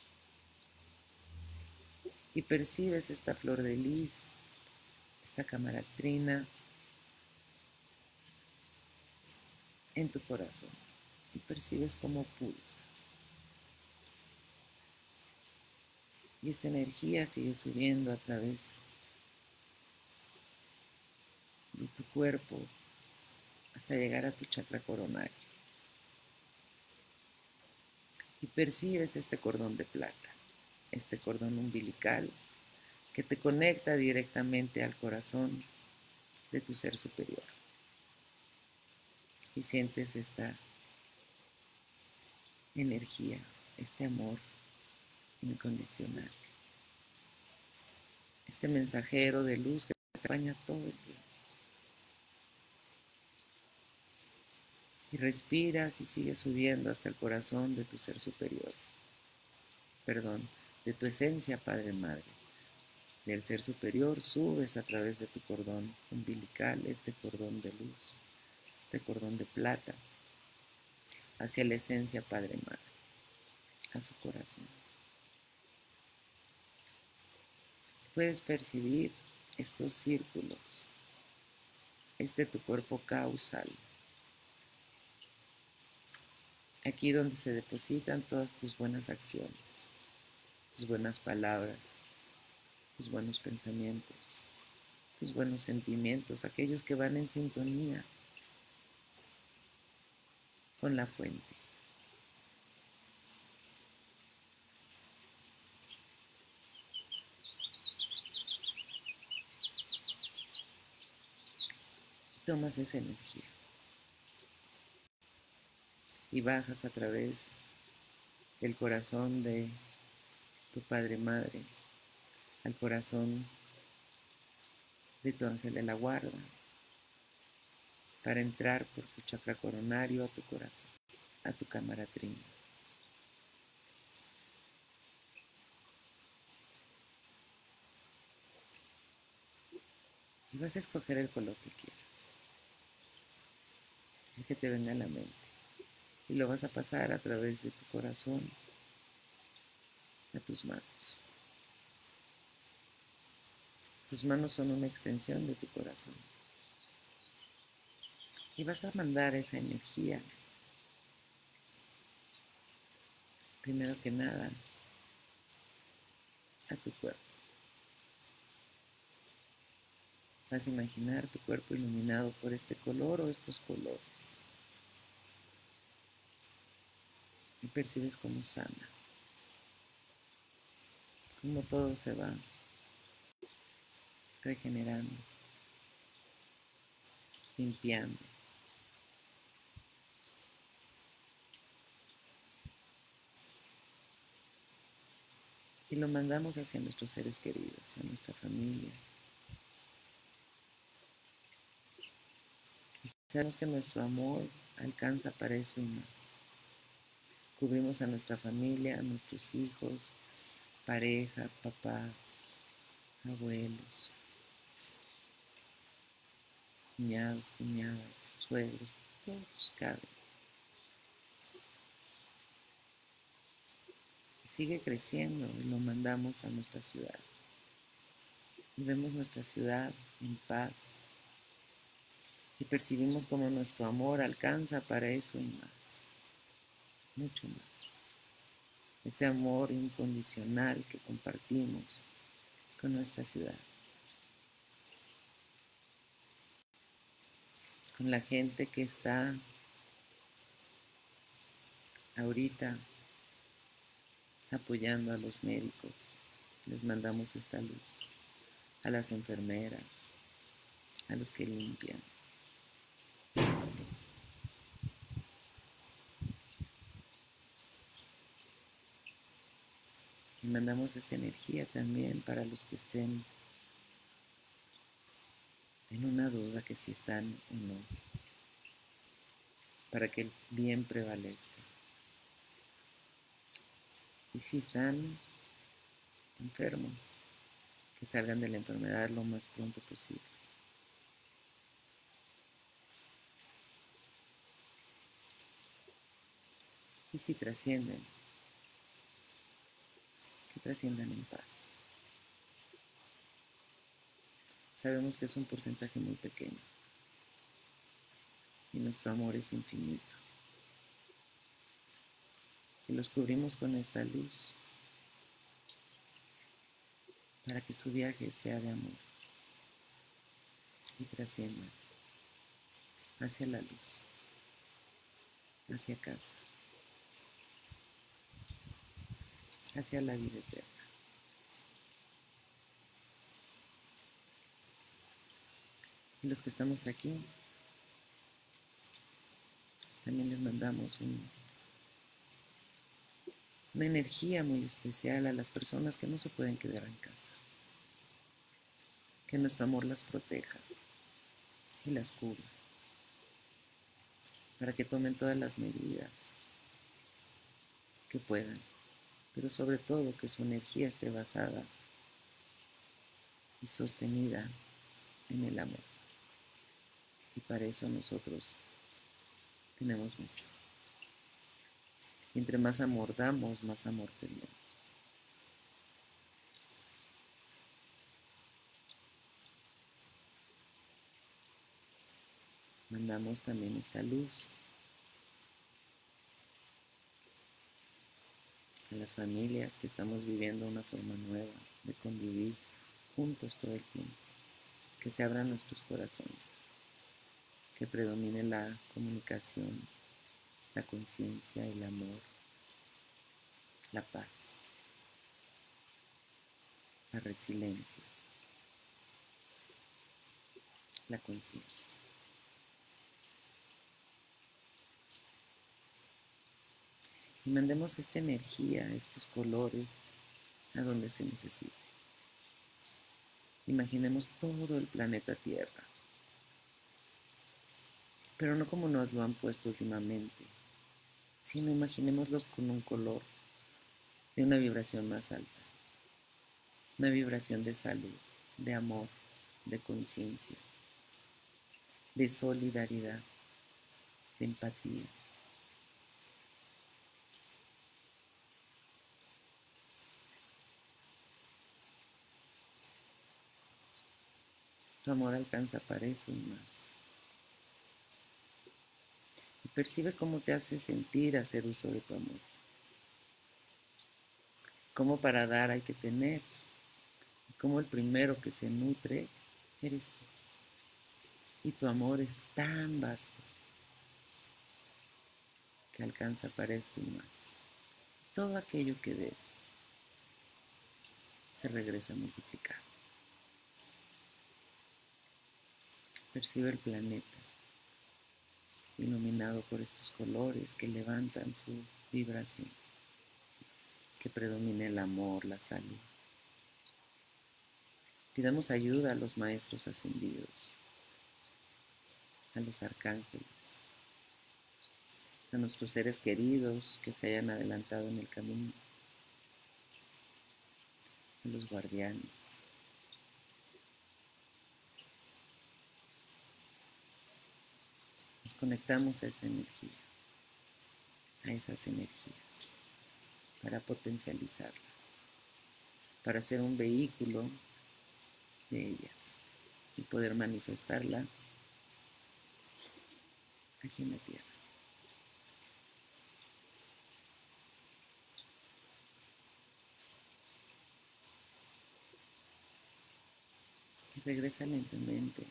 Y percibes esta flor de lis, esta camaratrina en tu corazón, y percibes cómo pulsa. Y esta energía sigue subiendo a través de tu cuerpo hasta llegar a tu chakra coronario. Y percibes este cordón de plata, este cordón umbilical que te conecta directamente al corazón de tu ser superior. Y sientes esta energía, este amor incondicional, este mensajero de luz que te baña todo el día. Y respiras y sigues subiendo hasta el corazón de tu ser superior. Perdón, de tu esencia, Padre Madre. Del ser superior subes a través de tu cordón umbilical, este cordón de luz, este cordón de plata, hacia la esencia, Padre Madre, a su corazón. Puedes percibir estos círculos, tu cuerpo causal, aquí donde se depositan todas tus buenas acciones, tus buenas palabras, tus buenos pensamientos, tus buenos sentimientos, aquellos que van en sintonía con la fuente. Tomas esa energía y bajas a través del corazón de tu Padre Madre al corazón de tu ángel de la guarda para entrar por tu chakra coronario a tu corazón, a tu cámara trina. Y vas a escoger el color que quieras, el que te venga a la mente. Y lo vas a pasar a través de tu corazón a tus manos. Tus manos son una extensión de tu corazón. Y vas a mandar esa energía, primero que nada, a tu cuerpo. Vas a imaginar tu cuerpo iluminado por este color o estos colores. y percibes cómo sana, cómo todo se va regenerando, limpiando. Y lo mandamos hacia nuestros seres queridos, a nuestra familia. Y sabemos que nuestro amor alcanza para eso y más. Cubrimos a nuestra familia, a nuestros hijos, pareja, papás, abuelos, cuñados, cuñadas, suegros, todos caben. Y sigue creciendo y lo mandamos a nuestra ciudad. Y vemos nuestra ciudad en paz. Y percibimos como nuestro amor alcanza para eso y más, mucho más. Este amor incondicional que compartimos con nuestra ciudad, con la gente que está ahorita apoyando a los médicos. Les mandamos esta luz, a las enfermeras, a los que limpian. Y mandamos esta energía también para los que estén en una duda que si están o no, para que el bien prevalezca. Y si están enfermos, que salgan de la enfermedad lo más pronto posible. Y si trascienden, que trasciendan en paz. Sabemos que es un porcentaje muy pequeño y nuestro amor es infinito. Y los cubrimos con esta luz para que su viaje sea de amor y trascienda hacia la luz, hacia casa, hacia la vida eterna. Y los que estamos aquí, también les mandamos una energía muy especial a las personas que no se pueden quedar en casa. Que nuestro amor las proteja y las cubra, para que tomen todas las medidas que puedan, pero sobre todo que su energía esté basada y sostenida en el amor. Y para eso nosotros tenemos mucho. Y entre más amor damos, más amor tenemos. Mandamos también esta luz a las familias que estamos viviendo una forma nueva de convivir juntos todo el tiempo. Que se abran nuestros corazones, que predomine la comunicación, la conciencia, el amor, la paz, la resiliencia, la conciencia. Y mandemos esta energía, estos colores, a donde se necesite. Imaginemos todo el planeta Tierra, pero no como nos lo han puesto últimamente, sino imaginémoslos con un color de una vibración más alta, una vibración de salud, de amor, de conciencia, de solidaridad, de empatía. Tu amor alcanza para eso y más. Y percibe cómo te hace sentir hacer uso de tu amor. Cómo para dar hay que tener. Y cómo el primero que se nutre eres tú. Y tu amor es tan vasto que alcanza para esto y más. Todo aquello que des se regresa multiplicado. Percibe el planeta iluminado por estos colores que levantan su vibración, que predomine el amor, la salud. Pidamos ayuda a los maestros ascendidos, a los arcángeles, a nuestros seres queridos que se hayan adelantado en el camino, a los guardianes. Nos conectamos a esa energía, a esas energías, para potencializarlas, para ser un vehículo de ellas y poder manifestarla aquí en la tierra. Y regresa lentamente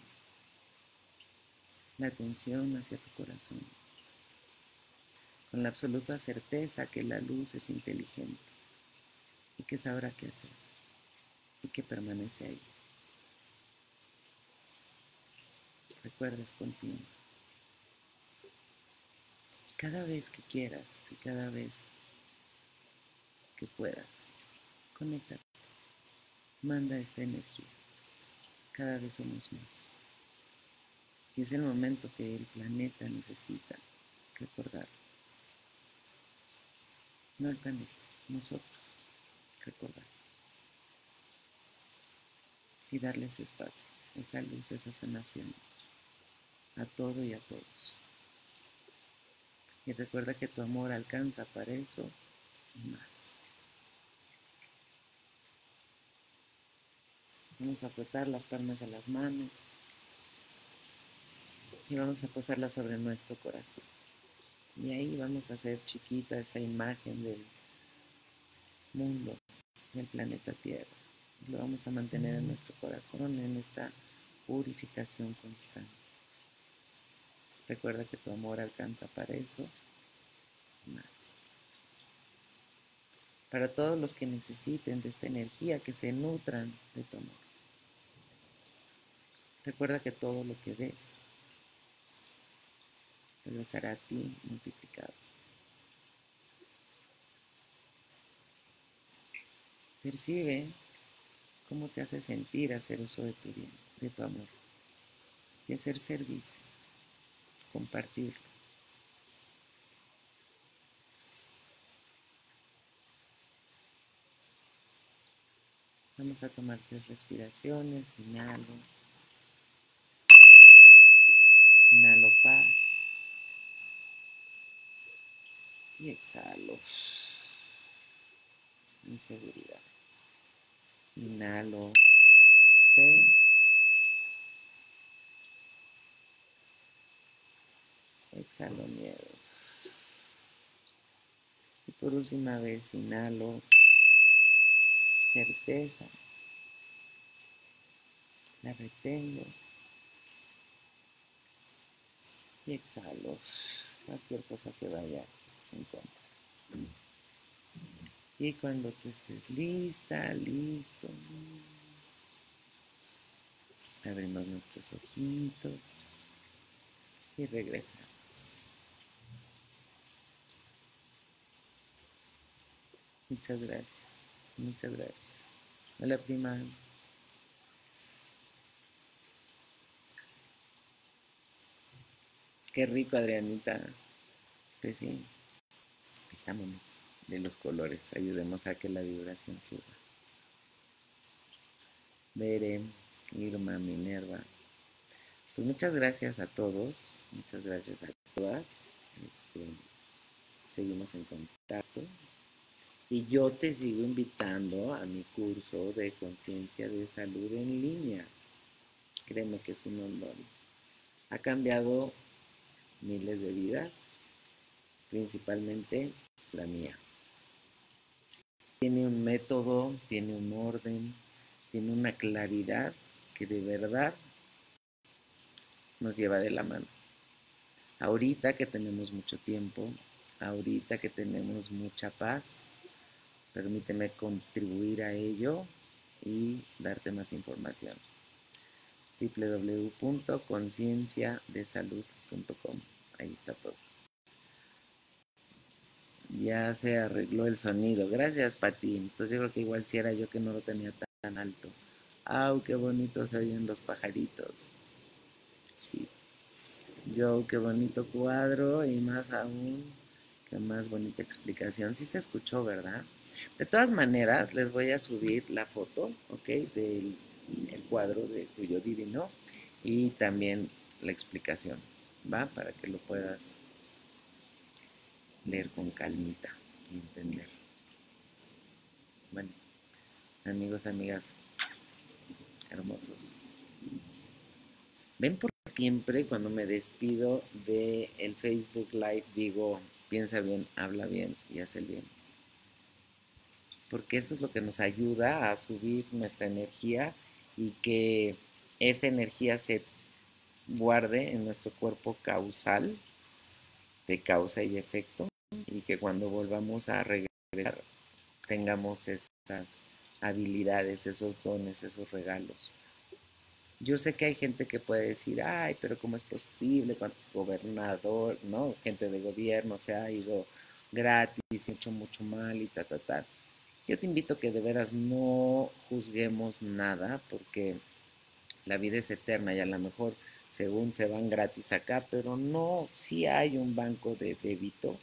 la atención hacia tu corazón, con la absoluta certeza que la luz es inteligente y que sabrá qué hacer y que permanece ahí. Recuerda, es continuo. Cada vez que quieras y cada vez que puedas, conéctate, manda esta energía. Cada vez somos más. Y es el momento que el planeta necesita recordar. No el planeta, nosotros recordar. Y darles espacio, esa luz, esa sanación, a todo y a todos. Y recuerda que tu amor alcanza para eso y más. Vamos a apretar las palmas de las manos y vamos a posarlas sobre nuestro corazón. Y ahí vamos a hacer chiquita esa imagen del mundo, del planeta Tierra. Lo vamos a mantener en nuestro corazón, en esta purificación constante. Recuerda que tu amor alcanza para eso y más. Para todos los que necesiten de esta energía, que se nutran de tu amor. Recuerda que todo lo que des regresará a ti multiplicado. Percibe cómo te hace sentir hacer uso de tu bien, de tu amor, y hacer servicio, compartirlo. Vamos a tomar 3 respiraciones. Inhalo. Inhalo paz. Y exhalo inseguridad. Inhalo fe. Exhalo miedo. Y por última vez inhalo certeza. La retengo. Y exhalo cualquier cosa que vaya en contra. Y cuando tú estés lista, listo, abrimos nuestros ojitos y regresamos. Muchas gracias. Muchas gracias. Hola, prima. Qué rico, Adrianita. Pues sí, estamos de los colores. Ayudemos a que la vibración suba. Bere, Irma, Minerva. Pues muchas gracias a todos. Muchas gracias a todas. Seguimos en contacto. Y yo te sigo invitando a mi curso de conciencia de salud en línea. Créeme que es un honor. Ha cambiado miles de vidas, principalmente la mía. Tiene un método, tiene un orden, tiene una claridad que de verdad nos lleva de la mano. Ahorita que tenemos mucho tiempo, ahorita que tenemos mucha paz. Permíteme contribuir a ello y darte más información. www.concienciadesalud.com. Ahí está todo. Ya se arregló el sonido. Gracias, Pati. Entonces yo creo que igual si era yo que no lo tenía tan alto. ¡Au, qué bonito se oyen los pajaritos! Sí. Yo, qué bonito cuadro y más aún, qué más bonita explicación. Sí se escuchó, ¿verdad? De todas maneras, les voy a subir la foto, ¿ok? Del el cuadro de tu yo divino y también la explicación, ¿va? Para que lo puedas leer con calmita y entender. Bueno, amigos, amigas, hermosos. Ven por siempre cuando me despido de el Facebook Live digo, piensa bien, habla bien y haz el bien. Porque eso es lo que nos ayuda a subir nuestra energía y que esa energía se guarde en nuestro cuerpo causal de causa y efecto y que cuando volvamos a regresar tengamos esas habilidades, esos dones, esos regalos. Yo sé que hay gente que puede decir, ay, pero ¿cómo es posible? ¿Cuántos gobernadores, no? Gente de gobierno se ha ido gratis, hecho mucho mal y ta, ta, ta. Yo te invito a que de veras no juzguemos nada porque la vida es eterna y a lo mejor según se van gratis acá, pero no, sí hay un banco de débito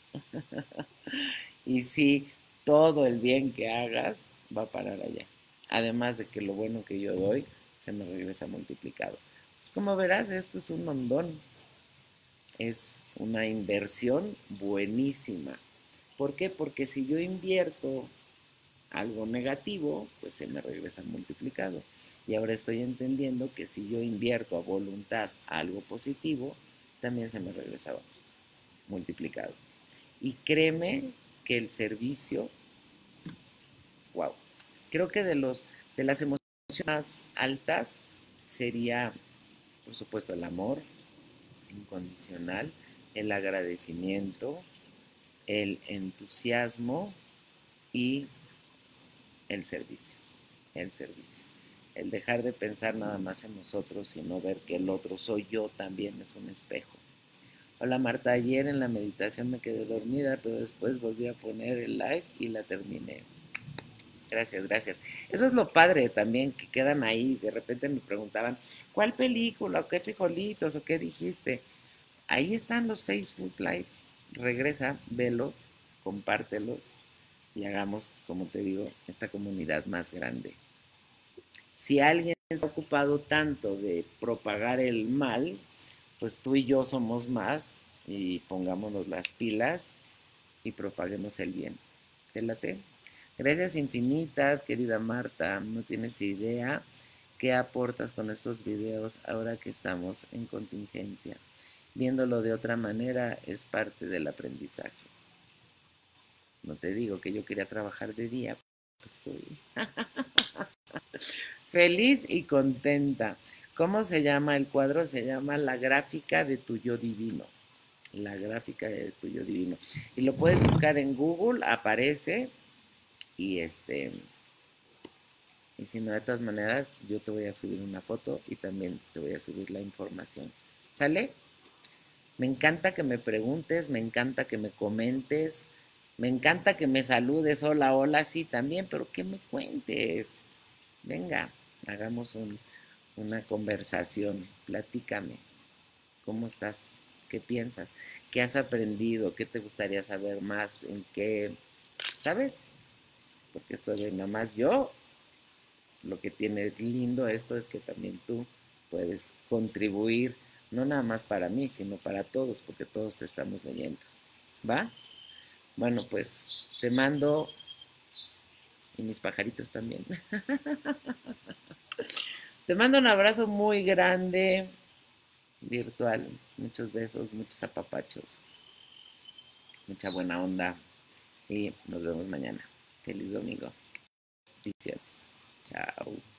y sí todo el bien que hagas va a parar allá. Además de que lo bueno que yo doy se me regresa multiplicado. Pues como verás, esto es un hondón, es una inversión buenísima. ¿Por qué? Porque si yo invierto algo negativo, pues se me regresa multiplicado. Y ahora estoy entendiendo que si yo invierto a voluntad algo positivo, también se me regresa multiplicado. Y créeme que el servicio, wow, creo que de las emociones más altas sería, por supuesto, el amor incondicional, el agradecimiento, el entusiasmo y el servicio. El servicio. El dejar de pensar nada más en nosotros, sino ver que el otro soy yo también es un espejo. Hola Marta, ayer en la meditación me quedé dormida, pero después volví a poner el live y la terminé. Gracias, gracias. Eso es lo padre también, que quedan ahí. De repente me preguntaban, ¿cuál película? ¿O qué frijolitos? ¿O qué dijiste? Ahí están los Facebook Live. Regresa, velos, compártelos y hagamos, como te digo, esta comunidad más grande. Si alguien está ocupado tanto de propagar el mal, pues tú y yo somos más y pongámonos las pilas y propaguemos el bien. ¿Te late? Gracias infinitas, querida Marta. No tienes idea qué aportas con estos videos ahora que estamos en contingencia. Viéndolo de otra manera es parte del aprendizaje. No te digo que yo quería trabajar de día, pues estoy feliz y contenta. ¿Cómo se llama el cuadro? Se llama La gráfica de tu yo divino. La gráfica de tu yo divino. Y lo puedes buscar en Google, aparece. Y y si no, de todas maneras, yo te voy a subir una foto y también te voy a subir la información. ¿Sale? Me encanta que me preguntes, me encanta que me comentes, me encanta que me saludes, hola, hola, sí, también, pero que me cuentes. Venga, hagamos una conversación, platícame, ¿cómo estás? ¿Qué piensas? ¿Qué has aprendido? ¿Qué te gustaría saber más? ¿En qué? ¿Sabes? Porque esto de nada más yo, lo que tiene lindo esto es que también tú puedes contribuir, no nada más para mí, sino para todos, porque todos te estamos leyendo. ¿Va? Bueno, pues te mando, y mis pajaritos también, te mando un abrazo muy grande, virtual, muchos besos, muchos apapachos, mucha buena onda y nos vemos mañana. Feliz domingo. Gracias. Chao.